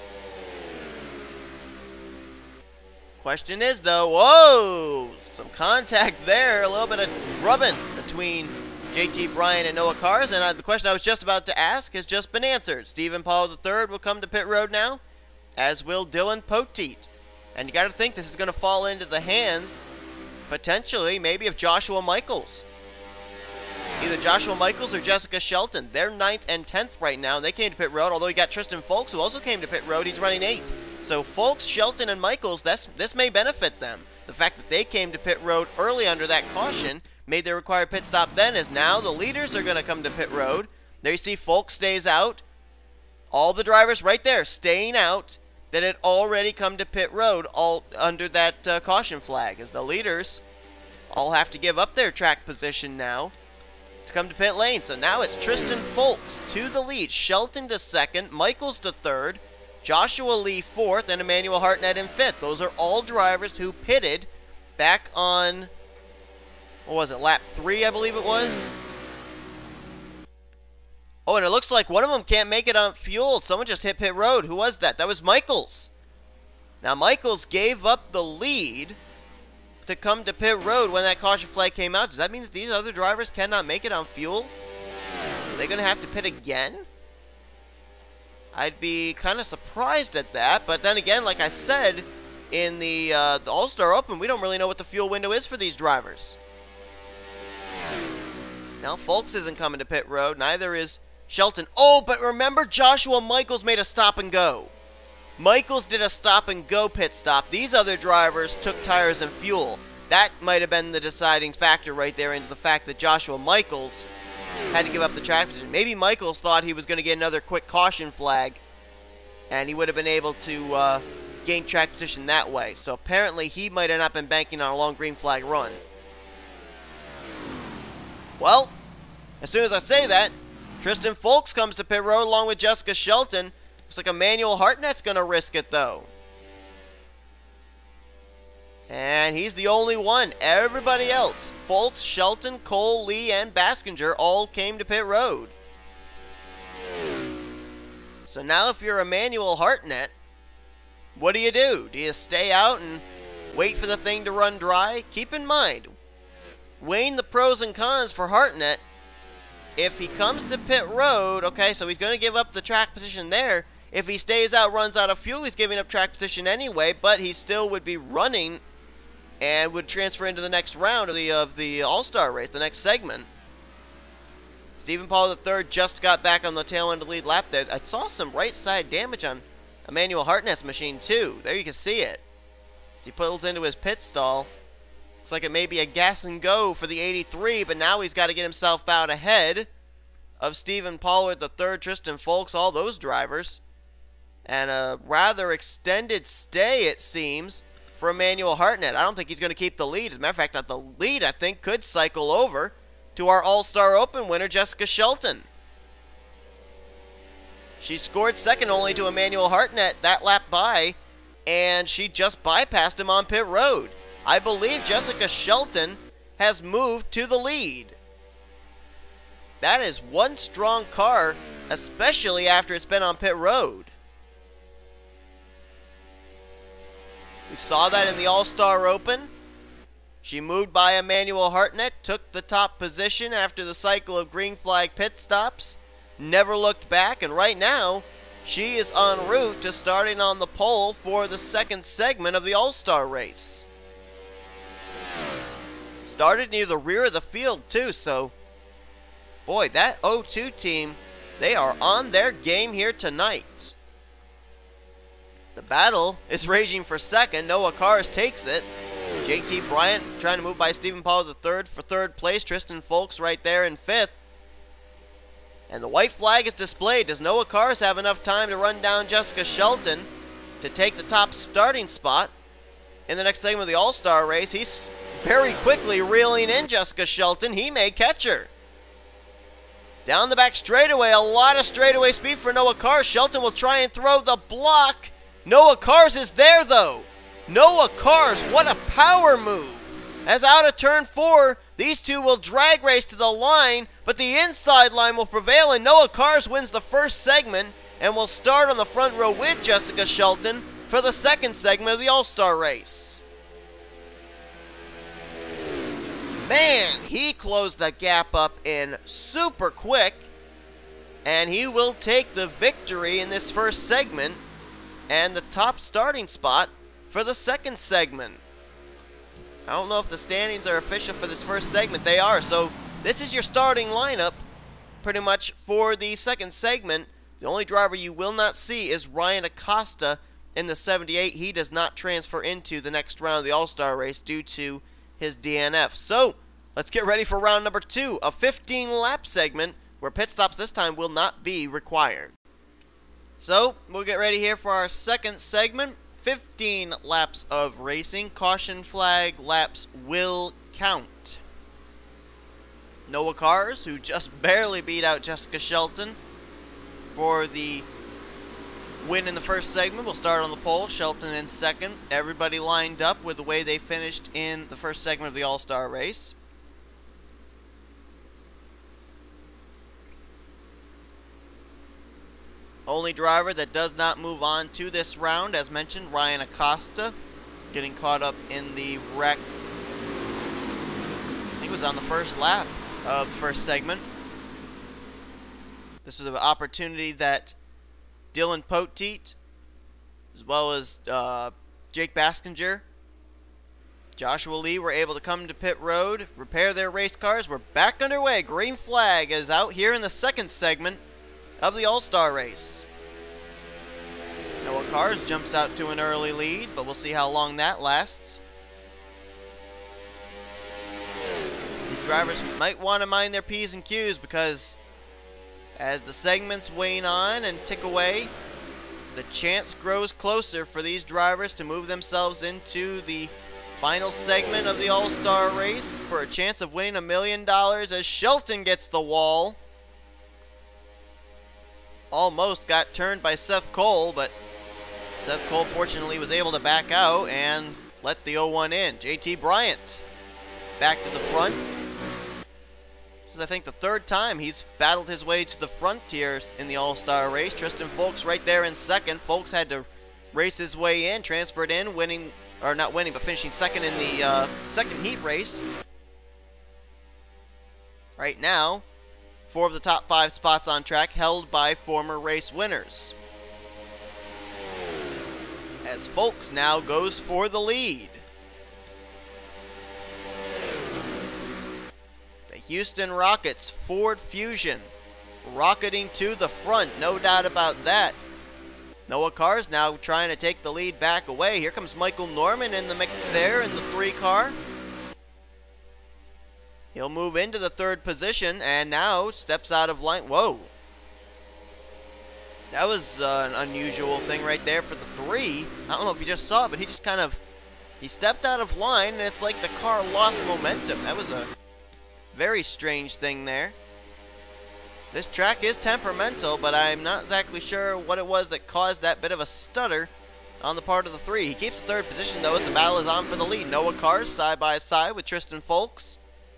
Question is, though, whoa! Some contact there. A little bit of rubbing between J T Bryant and Noah Cars. And uh, the question I was just about to ask has just been answered. Stephen Pollard the third will come to pit road now, as will Dylan Poteet. And you got to think this is going to fall into the hands, potentially, maybe of Joshua Michaels. Either Joshua Michaels or Jessica Shelton. They're ninth and tenth right now. They came to pit road, although you got Tristan Folks, who also came to pit road. He's running eighth. So Folks, Shelton, and Michaels, that's, this may benefit them. The fact that they came to pit road early under that caution made their required pit stop then, as now the leaders are going to come to pit road. There you see Folks stays out. All the drivers right there staying out that had already come to pit road all under that uh, caution flag, as the leaders all have to give up their track position now to come to pit lane. So now it's Tristan Folks to the lead, Shelton to second, Michaels to third, Joshua Lee fourth, and Emmanuel Hartnett in fifth. Those are all drivers who pitted back on, what was it, lap three, I believe it was? Oh, and it looks like one of them can't make it on fuel. Someone just hit pit road. Who was that? That was Michaels. Now, Michaels gave up the lead to come to pit road when that caution flag came out. Does that mean that these other drivers cannot make it on fuel? Are they going to have to pit again? I'd be kind of surprised at that. But then again, like I said, in the, uh, the All-Star Open, we don't really know what the fuel window is for these drivers. Now, Folks isn't coming to pit road. Neither is Shelton. Oh, but remember, Joshua Michaels made a stop and go. Michaels did a stop and go pit stop. These other drivers took tires and fuel. That might have been the deciding factor right there into the fact that Joshua Michaels had to give up the track position. Maybe Michaels thought he was going to get another quick caution flag, and he would have been able to uh, gain track position that way. So apparently he might have not been banking on a long green flag run. Well, as soon as I say that, Tristan Folks comes to pit road along with Jessica Shelton. Looks like Emmanuel Hartnett's going to risk it, though. And he's the only one. Everybody else, Folks, Shelton, Cole, Lee, and Baskinger, all came to pit road. So now if you're Emmanuel Hartnett, what do you do? Do you stay out and wait for the thing to run dry? Keep in mind, weighing the pros and cons for Hartnett, if he comes to pit road, okay, so he's going to give up the track position there. If he stays out, runs out of fuel, he's giving up track position anyway, but he still would be running and would transfer into the next round of the, of the All-Star race, the next segment. Stephen Pollard the third just got back on the tail end of the lead lap there. I saw some right side damage on Emmanuel Hartnett's machine too. There you can see it. As he pulls into his pit stall. Looks like it may be a gas and go for the eighty-three, but now he's got to get himself out ahead of Stephen Pollard the third, Tristan Folks, all those drivers. And a rather extended stay, it seems, for Emmanuel Hartnett. I don't think he's going to keep the lead. As a matter of fact, not the lead, I think, could cycle over to our All-Star Open winner, Jessica Shelton. She scored second only to Emmanuel Hartnett that lap by, and she just bypassed him on pit road. I believe Jessica Shelton has moved to the lead. That is one strong car, especially after it's been on pit road. We saw that in the All-Star Open. She moved by Emmanuel Hartnett, took the top position after the cycle of green flag pit stops, never looked back, and right now, she is en route to starting on the pole for the second segment of the All-Star race. Started near the rear of the field, too, so boy, that O two team, they are on their game here tonight. The battle is raging for second. Noah Cars takes it. J T Bryant trying to move by Stephen Pollard the third for third place. Tristan Folks right there in fifth. And the white flag is displayed. Does Noah Cars have enough time to run down Jessica Shelton to take the top starting spot in the next segment of the All-Star race? He's very quickly reeling in Jessica Shelton. He may catch her. Down the back straightaway, a lot of straightaway speed for Noah Cars. Shelton will try and throw the block. Noah Cars is there, though. Noah Cars, what a power move. As out of turn four, these two will drag race to the line, but the inside line will prevail, and Noah Cars wins the first segment and will start on the front row with Jessica Shelton for the second segment of the All-Star race. Man, he closed the gap up in super quick, and he will take the victory in this first segment and the top starting spot for the second segment. I don't know if the standings are official for this first segment. They are, so this is your starting lineup pretty much for the second segment. The only driver you will not see is Ryan Acosta in the seventy-eight. He does not transfer into the next round of the All-Star race due to his D N F. So, let's get ready for round number two, a fifteen lap segment where pit stops this time will not be required. So, we'll get ready here for our second segment. fifteen laps of racing. Caution flag laps will count. Noah Cars, who just barely beat out Jessica Shelton for the win in the first segment, will start on the pole. Shelton in second. Everybody lined up with the way they finished in the first segment of the All-Star race. Only driver that does not move on to this round, as mentioned, Ryan Acosta, getting caught up in the wreck. I think it was on the first lap of the first segment. This was an opportunity that Dylan Poteet, as well as uh, Jake Baskinger, Joshua Lee were able to come to pit road, repair their race cars. We're back underway. Green flag is out here in the second segment of the All-Star race. Noah Cars jumps out to an early lead, but we'll see how long that lasts. These drivers might want to mind their P's and Q's, because as the segments wane on and tick away, the chance grows closer for these drivers to move themselves into the final segment of the All-Star race for a chance of winning a million dollars as Shelton gets the wall. Almost got turned by Seth Cole, but Seth Cole fortunately was able to back out and let the oh one in. J T Bryant back to the front. This is, I think, the third time he's battled his way to the frontier in the All-Star race. Tristan Folks right there in second. Folks had to race his way in, transferred in, winning, or not winning, but finishing second in the uh, second heat race. Right now, four of the top five spots on track held by former race winners, as Folks now goes for the lead. The Houston Rockets Ford Fusion rocketing to the front, no doubt about that. Noah Cars now trying to take the lead back away. Here comes Michael Norman in the mix there in the three car. He'll move into the third position and now steps out of line. Whoa. That was uh, an unusual thing right there for the three. I don't know if you just saw it, but he just kind of, he stepped out of line and it's like the car lost momentum. That was a very strange thing there. This track is temperamental, but I'm not exactly sure what it was that caused that bit of a stutter on the part of the three. He keeps third position though as the battle is on for the lead. Noah Cars side by side with Tristan Folks.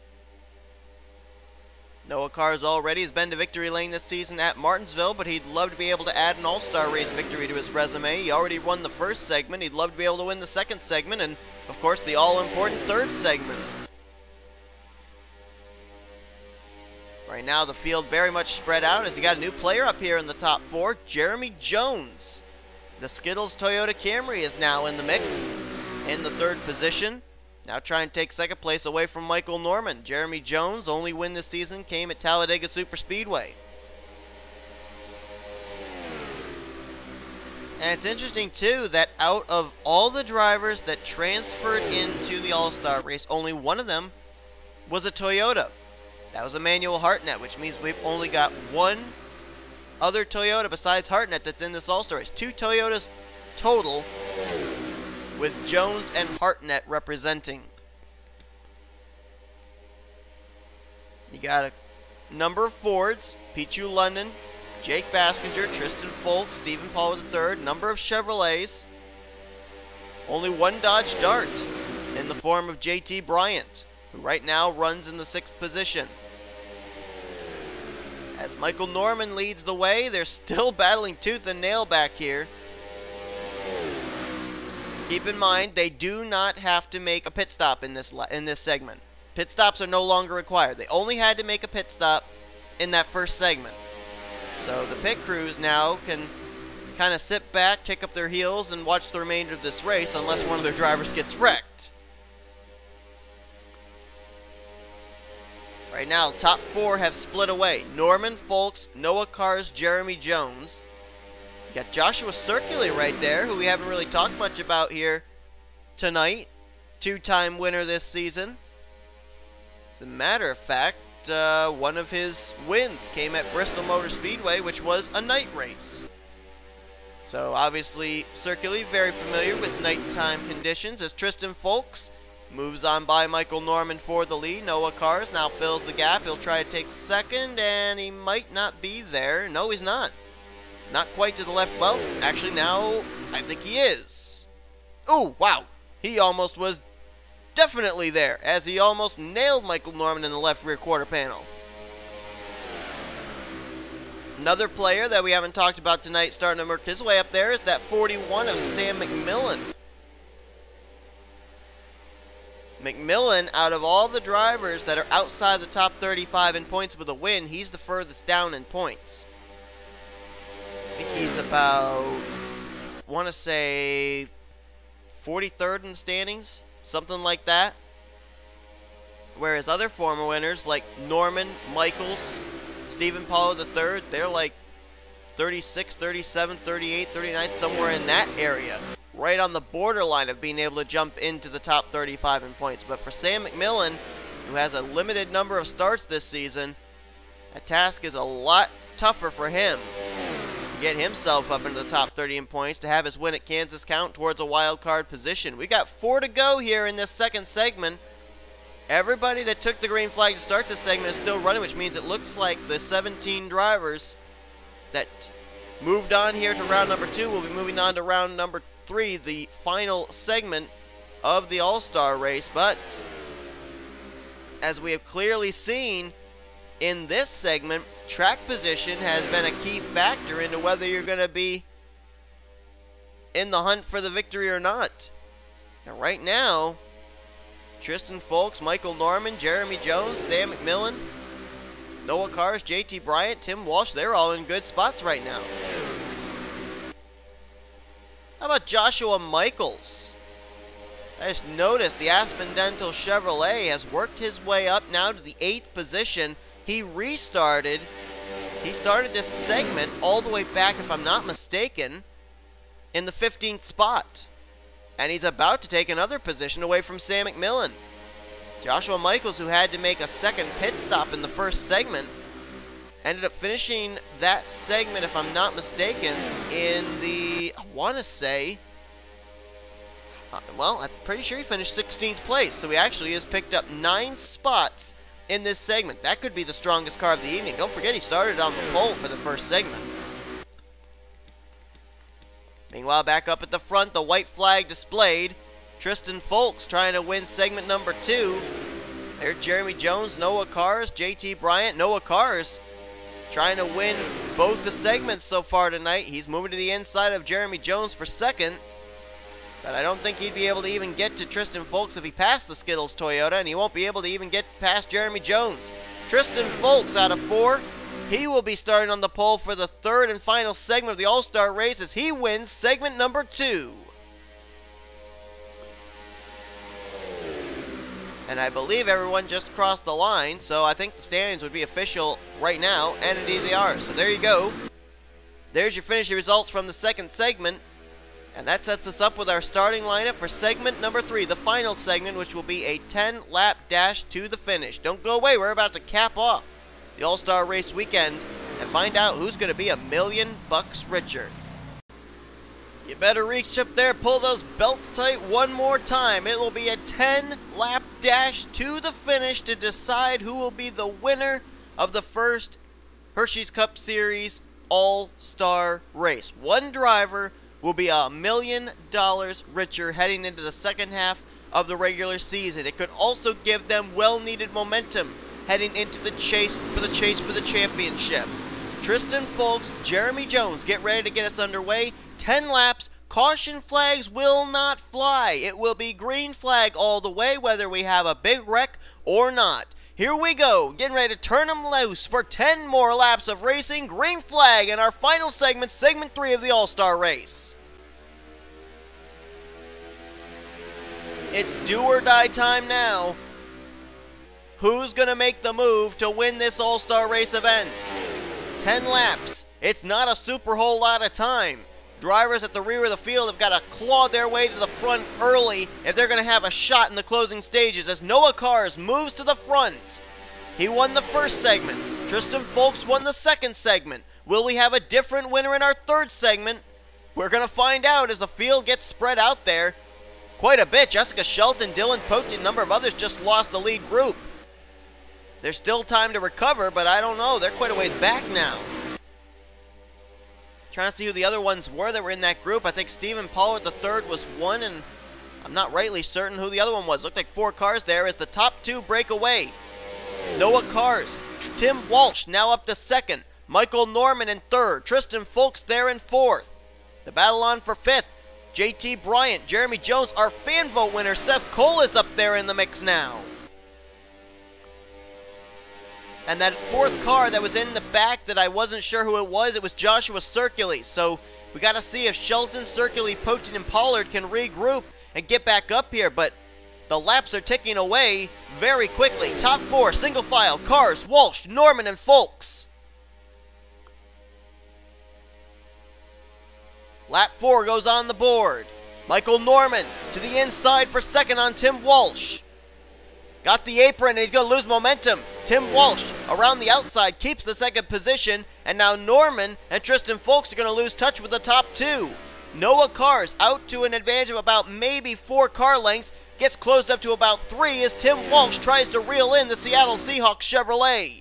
Noah Cars already has been to victory lane this season at Martinsville, but he'd love to be able to add an All-Star race victory to his resume. He already won the first segment. He'd love to be able to win the second segment and, of course, the all-important third segment. Right now, the field very much spread out as you got a new player up here in the top four, Jeremy Jones. The Skittles Toyota Camry is now in the mix in the third position. Now trying to take second place away from Michael Norman. Jeremy Jones' only win this season came at Talladega Superspeedway. And it's interesting, too, that out of all the drivers that transferred into the All-Star race, only one of them was a Toyota. That was Emmanuel Hartnett, which means we've only got one other Toyota besides Hartnett that's in this All-Star race. Two Toyotas total, with Jones and Hartnett representing. You got a number of Fords, Pichu London, Jake Baskinger, Tristan Folk, Stephen Paul the third, number of Chevrolets. Only one Dodge Dart in the form of J T Bryant, who right now runs in the sixth position. As Michael Norman leads the way, they're still battling tooth and nail back here. Keep in mind, they do not have to make a pit stop in this in this segment. Pit stops are no longer required. They only had to make a pit stop in that first segment. So the pit crews now can kind of sit back, kick up their heels, and watch the remainder of this race unless one of their drivers gets wrecked. Right now, top four have split away. Norman, Folks, Noah Cars, Jeremy Jones. You got Joshua Circuli right there, who we haven't really talked much about here tonight. Two-time winner this season. As a matter of fact, uh, one of his wins came at Bristol Motor Speedway, which was a night race. So obviously, Circuli very familiar with nighttime conditions as Tristan Folks moves on by Michael Norman for the lead. Noah Cars now fills the gap. He'll try to take second, and he might not be there. No, he's not. Not quite to the left. Well, actually now, I think he is. Oh, wow. He almost was definitely there, as he almost nailed Michael Norman in the left rear quarter panel. Another player that we haven't talked about tonight starting to work his way up there is that forty-one of Sam McMillan. McMillan, out of all the drivers that are outside the top thirty-five in points with a win, he's the furthest down in points. I think he's about, I want to say, forty-third in the standings, something like that. Whereas other former winners like Norman, Michaels, Stephen Paulo the third, they're like thirty-six, thirty-seven, thirty-eight, thirty-nine, somewhere in that area. Right on the borderline of being able to jump into the top thirty-five in points. But for Sam McMillan, who has a limited number of starts this season, that task is a lot tougher for him. To get himself up into the top thirty in points, to have his win at Kansas count towards a wild card position. We got four to go here in this second segment. Everybody that took the green flag to start this segment is still running, which means it looks like the seventeen drivers that moved on here to round number two will be moving on to round number three, the final segment of the All-Star race. But as we have clearly seen in this segment, track position has been a key factor into whether you're going to be in the hunt for the victory or not. Now, right now, Tristan Folks, Michael Norman, Jeremy Jones, Sam McMillan, Noah Cars, J T Bryant, Tim Walsh, they're all in good spots right now. How about Joshua Michaels? I just noticed the Aspendental Chevrolet has worked his way up now to the eighth position. He restarted. He started this segment all the way back, if I'm not mistaken, in the fifteenth spot. And he's about to take another position away from Sam McMillan. Joshua Michaels, who had to make a second pit stop in the first segment, ended up finishing that segment, if I'm not mistaken, in the, I want to say, uh, well, I'm pretty sure he finished sixteenth place. So he actually has picked up nine spots in this segment. That could be the strongest car of the evening. Don't forget he started on the pole for the first segment. Meanwhile, back up at the front, the white flag displayed. Tristan Folks trying to win segment number two. There's Jeremy Jones, Noah Cars, J T Bryant. Noah Cars trying to win both the segments so far tonight. He's moving to the inside of Jeremy Jones for second. But I don't think he'd be able to even get to Tristan Folks if he passed the Skittles Toyota, and he won't be able to even get past Jeremy Jones. Tristan Folks out of four. He will be starting on the pole for the third and final segment of the All-Star race as he wins segment number two. And I believe everyone just crossed the line, so I think the standings would be official right now, and indeed they are. So there you go. There's your finishing results from the second segment. And that sets us up with our starting lineup for segment number three, the final segment, which will be a ten lap dash to the finish. Don't go away, we're about to cap off the All-Star Race weekend and find out who's going to be a million bucks richer. You better reach up there, pull those belts tight one more time. It will be a ten lap dash to the finish to decide who will be the winner of the first Hershey's Cup Series All-Star Race. One driver will be a million dollars richer heading into the second half of the regular season. It could also give them well-needed momentum heading into the chase for the chase for the championship. Tristan Folks, Jeremy Jones, get ready to get us underway. ten laps, caution flags will not fly. It will be green flag all the way, whether we have a big wreck or not. Here we go, getting ready to turn them loose for ten more laps of racing. Green flag in our final segment, segment three of the All-Star Race. It's do or die time now. Who's going to make the move to win this All-Star Race event? ten laps. It's not a super whole lot of time. Drivers at the rear of the field have got to claw their way to the front early if they're going to have a shot in the closing stages as Noah Cars moves to the front. He won the first segment. Tristan Folks won the second segment. Will we have a different winner in our third segment? We're going to find out as the field gets spread out there. Quite a bit. Jessica Shelton, Dylan Pote, and a number of others just lost the lead group. There's still time to recover, but I don't know. They're quite a ways back now. Trying to see who the other ones were that were in that group. I think Stephen Pollard the third was one, and I'm not rightly certain who the other one was. Looked like four cars there as the top two break away. Noah Cars, Tim Walsh now up to second. Michael Norman in third. Tristan Folks there in fourth. The battle on for fifth. J T Bryant, Jeremy Jones, our fan vote winner. Seth Cole is up there in the mix now. And that fourth car that was in the back that I wasn't sure who it was, it was Joshua Circuli. So we got to see if Shelton, Circuli, Poten, and Pollard can regroup and get back up here. But the laps are ticking away very quickly. Top four, single file, Cars, Walsh, Norman, and Folks. Lap four goes on the board. Michael Norman to the inside for second on Tim Walsh. Got the apron and he's going to lose momentum. Tim Walsh around the outside keeps the second position. And now Norman and Tristan Folks are going to lose touch with the top two. Noah Cars out to an advantage of about maybe four car lengths. Gets closed up to about three as Tim Walsh tries to reel in the Seattle Seahawks Chevrolet.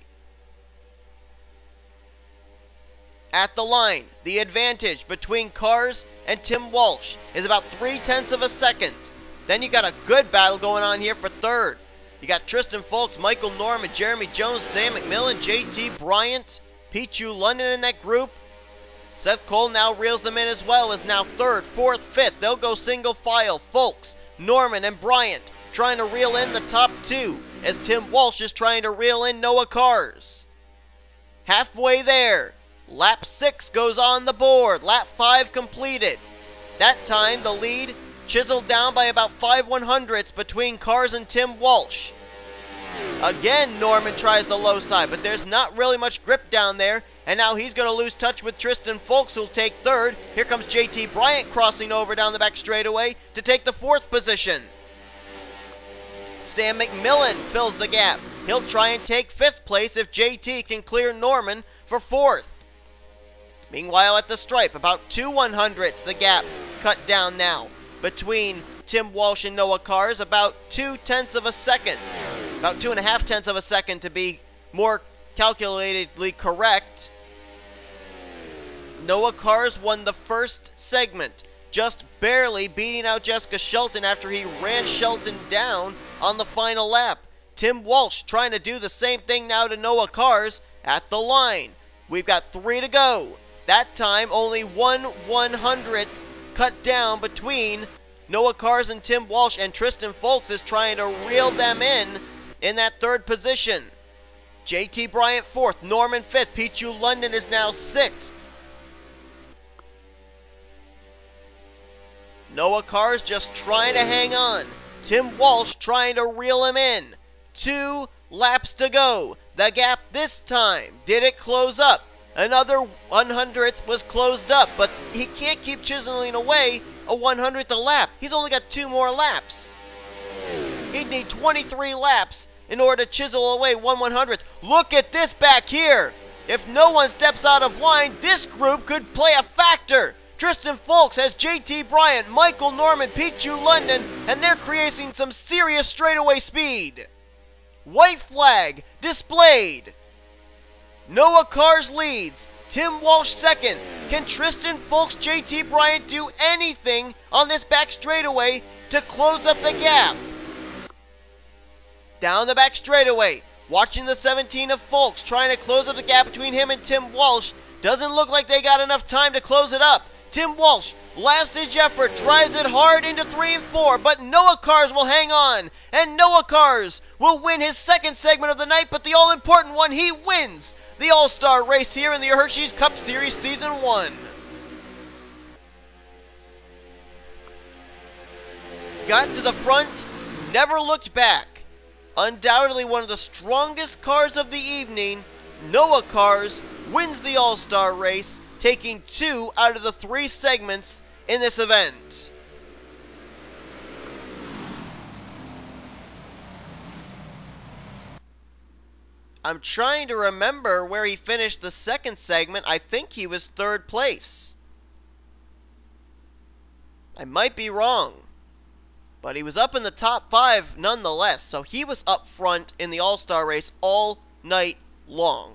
At the line, the advantage between Cars and Tim Walsh is about three-tenths of a second. Then you got a good battle going on here for third. You got Tristan Folks, Michael Norman, Jeremy Jones, Sam McMillan, J T Bryant, Pichu London in that group. Seth Cole now reels them in as well, as now third, fourth, fifth. They'll go single file. Folks, Norman, and Bryant trying to reel in the top two as Tim Walsh is trying to reel in Noah Cars. Halfway there. Lap six goes on the board. Lap five completed. That time the lead chiseled down by about five one-hundredths between Cars and Tim Walsh. Again, Norman tries the low side, but there's not really much grip down there. And now he's going to lose touch with Tristan Folks, who'll take third. Here comes J T Bryant crossing over down the back straightaway to take the fourth position. Sam McMillan fills the gap. He'll try and take fifth place if J T can clear Norman for fourth. Meanwhile, at the stripe, about two one-hundredths the gap cut down now between Tim Walsh and Noah Cars, about two-tenths of a second. About two and a half tenths of a second to be more calculatedly correct. Noah Cars won the first segment, just barely beating out Jessica Shelton after he ran Shelton down on the final lap. Tim Walsh trying to do the same thing now to Noah Cars at the line. We've got three to go. That time, only one one-hundredth cut down between Noah Cars and Tim Walsh, and Tristan Folks is trying to reel them in in that third position. J T Bryant fourth, Norman fifth, Pichu London is now sixth. Noah Cars just trying to hang on. Tim Walsh trying to reel him in. Two laps to go. The gap this time, did it close up? Another one-hundredth was closed up, but he can't keep chiseling away a one-hundredth a lap. He's only got two more laps. He'd need twenty-three laps in order to chisel away one one-hundredth. Look at this back here. If no one steps out of line, this group could play a factor. Tristan Folks has J T Bryant, Michael Norman, Pichu London, and they're creating some serious straightaway speed. White flag displayed. Noah Cars leads. Tim Walsh second. Can Tristan Folks, J T Bryant do anything on this back straightaway to close up the gap? Down the back straightaway. Watching the seventeen of Folks, trying to close up the gap between him and Tim Walsh. Doesn't look like they got enough time to close it up. Tim Walsh, last-ditch effort, drives it hard into three and four, but Noah Cars will hang on. And Noah Cars will win his second segment of the night, but the all-important one, he wins the All-Star race here in the Hershey's Cup Series Season one. Got to the front, never looked back. Undoubtedly one of the strongest cars of the evening, Noah Cars wins the All-Star race, taking two out of the three segments in this event. I'm trying to remember where he finished the second segment. I think he was third place. I might be wrong. But he was up in the top five nonetheless, so he was up front in the All-Star race all night long.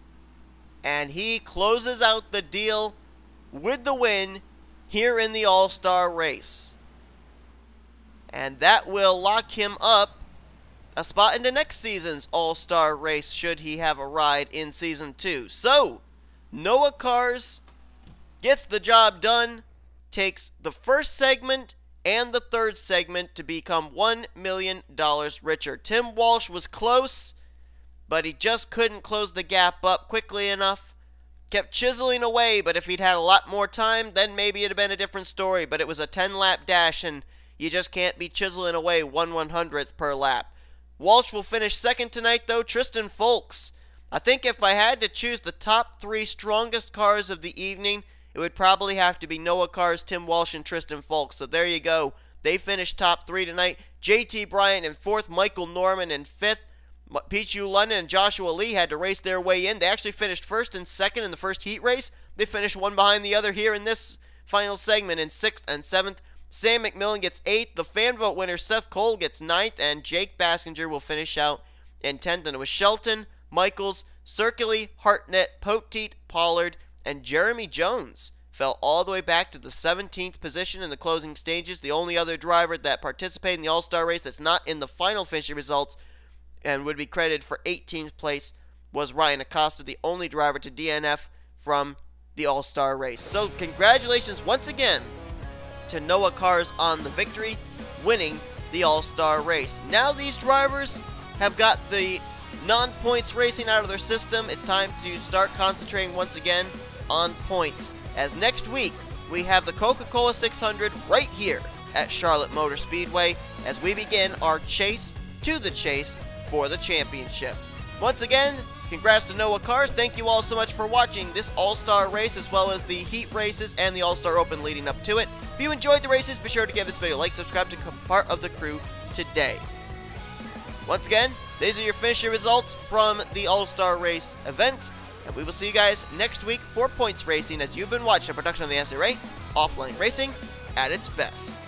And he closes out the deal with the win here in the All-Star race. And that will lock him up a spot in the next season's All-Star race should he have a ride in Season two. So, Noah Cars gets the job done, takes the first segment and the third segment to become one million dollars richer. Tim Walsh was close, but he just couldn't close the gap up quickly enough. Kept chiseling away, but if he'd had a lot more time, then maybe it'd have been a different story. But it was a ten-lap dash, and you just can't be chiseling away one one-hundredth per lap. Walsh will finish second tonight, though. Tristan Folks. I think if I had to choose the top three strongest cars of the evening, it would probably have to be Noah Cars, Tim Walsh, and Tristan Folks. So there you go. They finished top three tonight. J T Bryant in fourth, Michael Norman in fifth. Pichu London and Joshua Lee had to race their way in. They actually finished first and second in the first heat race. They finished one behind the other here in this final segment in sixth and seventh. Sam McMillan gets eighth. The fan vote winner Seth Cole gets ninth. And Jake Baskinger will finish out in tenth. And it was Shelton, Michaels, Circuli, Hartnett, Poteet, Pollard, and Jeremy Jones fell all the way back to the seventeenth position in the closing stages. The only other driver that participated in the All-Star race that's not in the final finishing results and would be credited for eighteenth place was Ryan Acosta, the only driver to D N F from the All-Star race. So congratulations once again to Noah Cars on the victory, winning the All-Star race. Now these drivers have got the non-points racing out of their system. It's time to start concentrating once again on points, as next week we have the Coca-Cola six hundred right here at Charlotte Motor Speedway as we begin our chase to the chase for the championship. Once again, congrats to Noah Cars. Thank you all so much for watching this All-Star race as well as the heat races and the All-Star Open leading up to it. If you enjoyed the races, be sure to give this video a like, subscribe to become part of the crew today. Once again, these are your finisher results from the All-Star race event. And we will see you guys next week for points racing as you've been watching a production of the S R A Offline Racing at its best.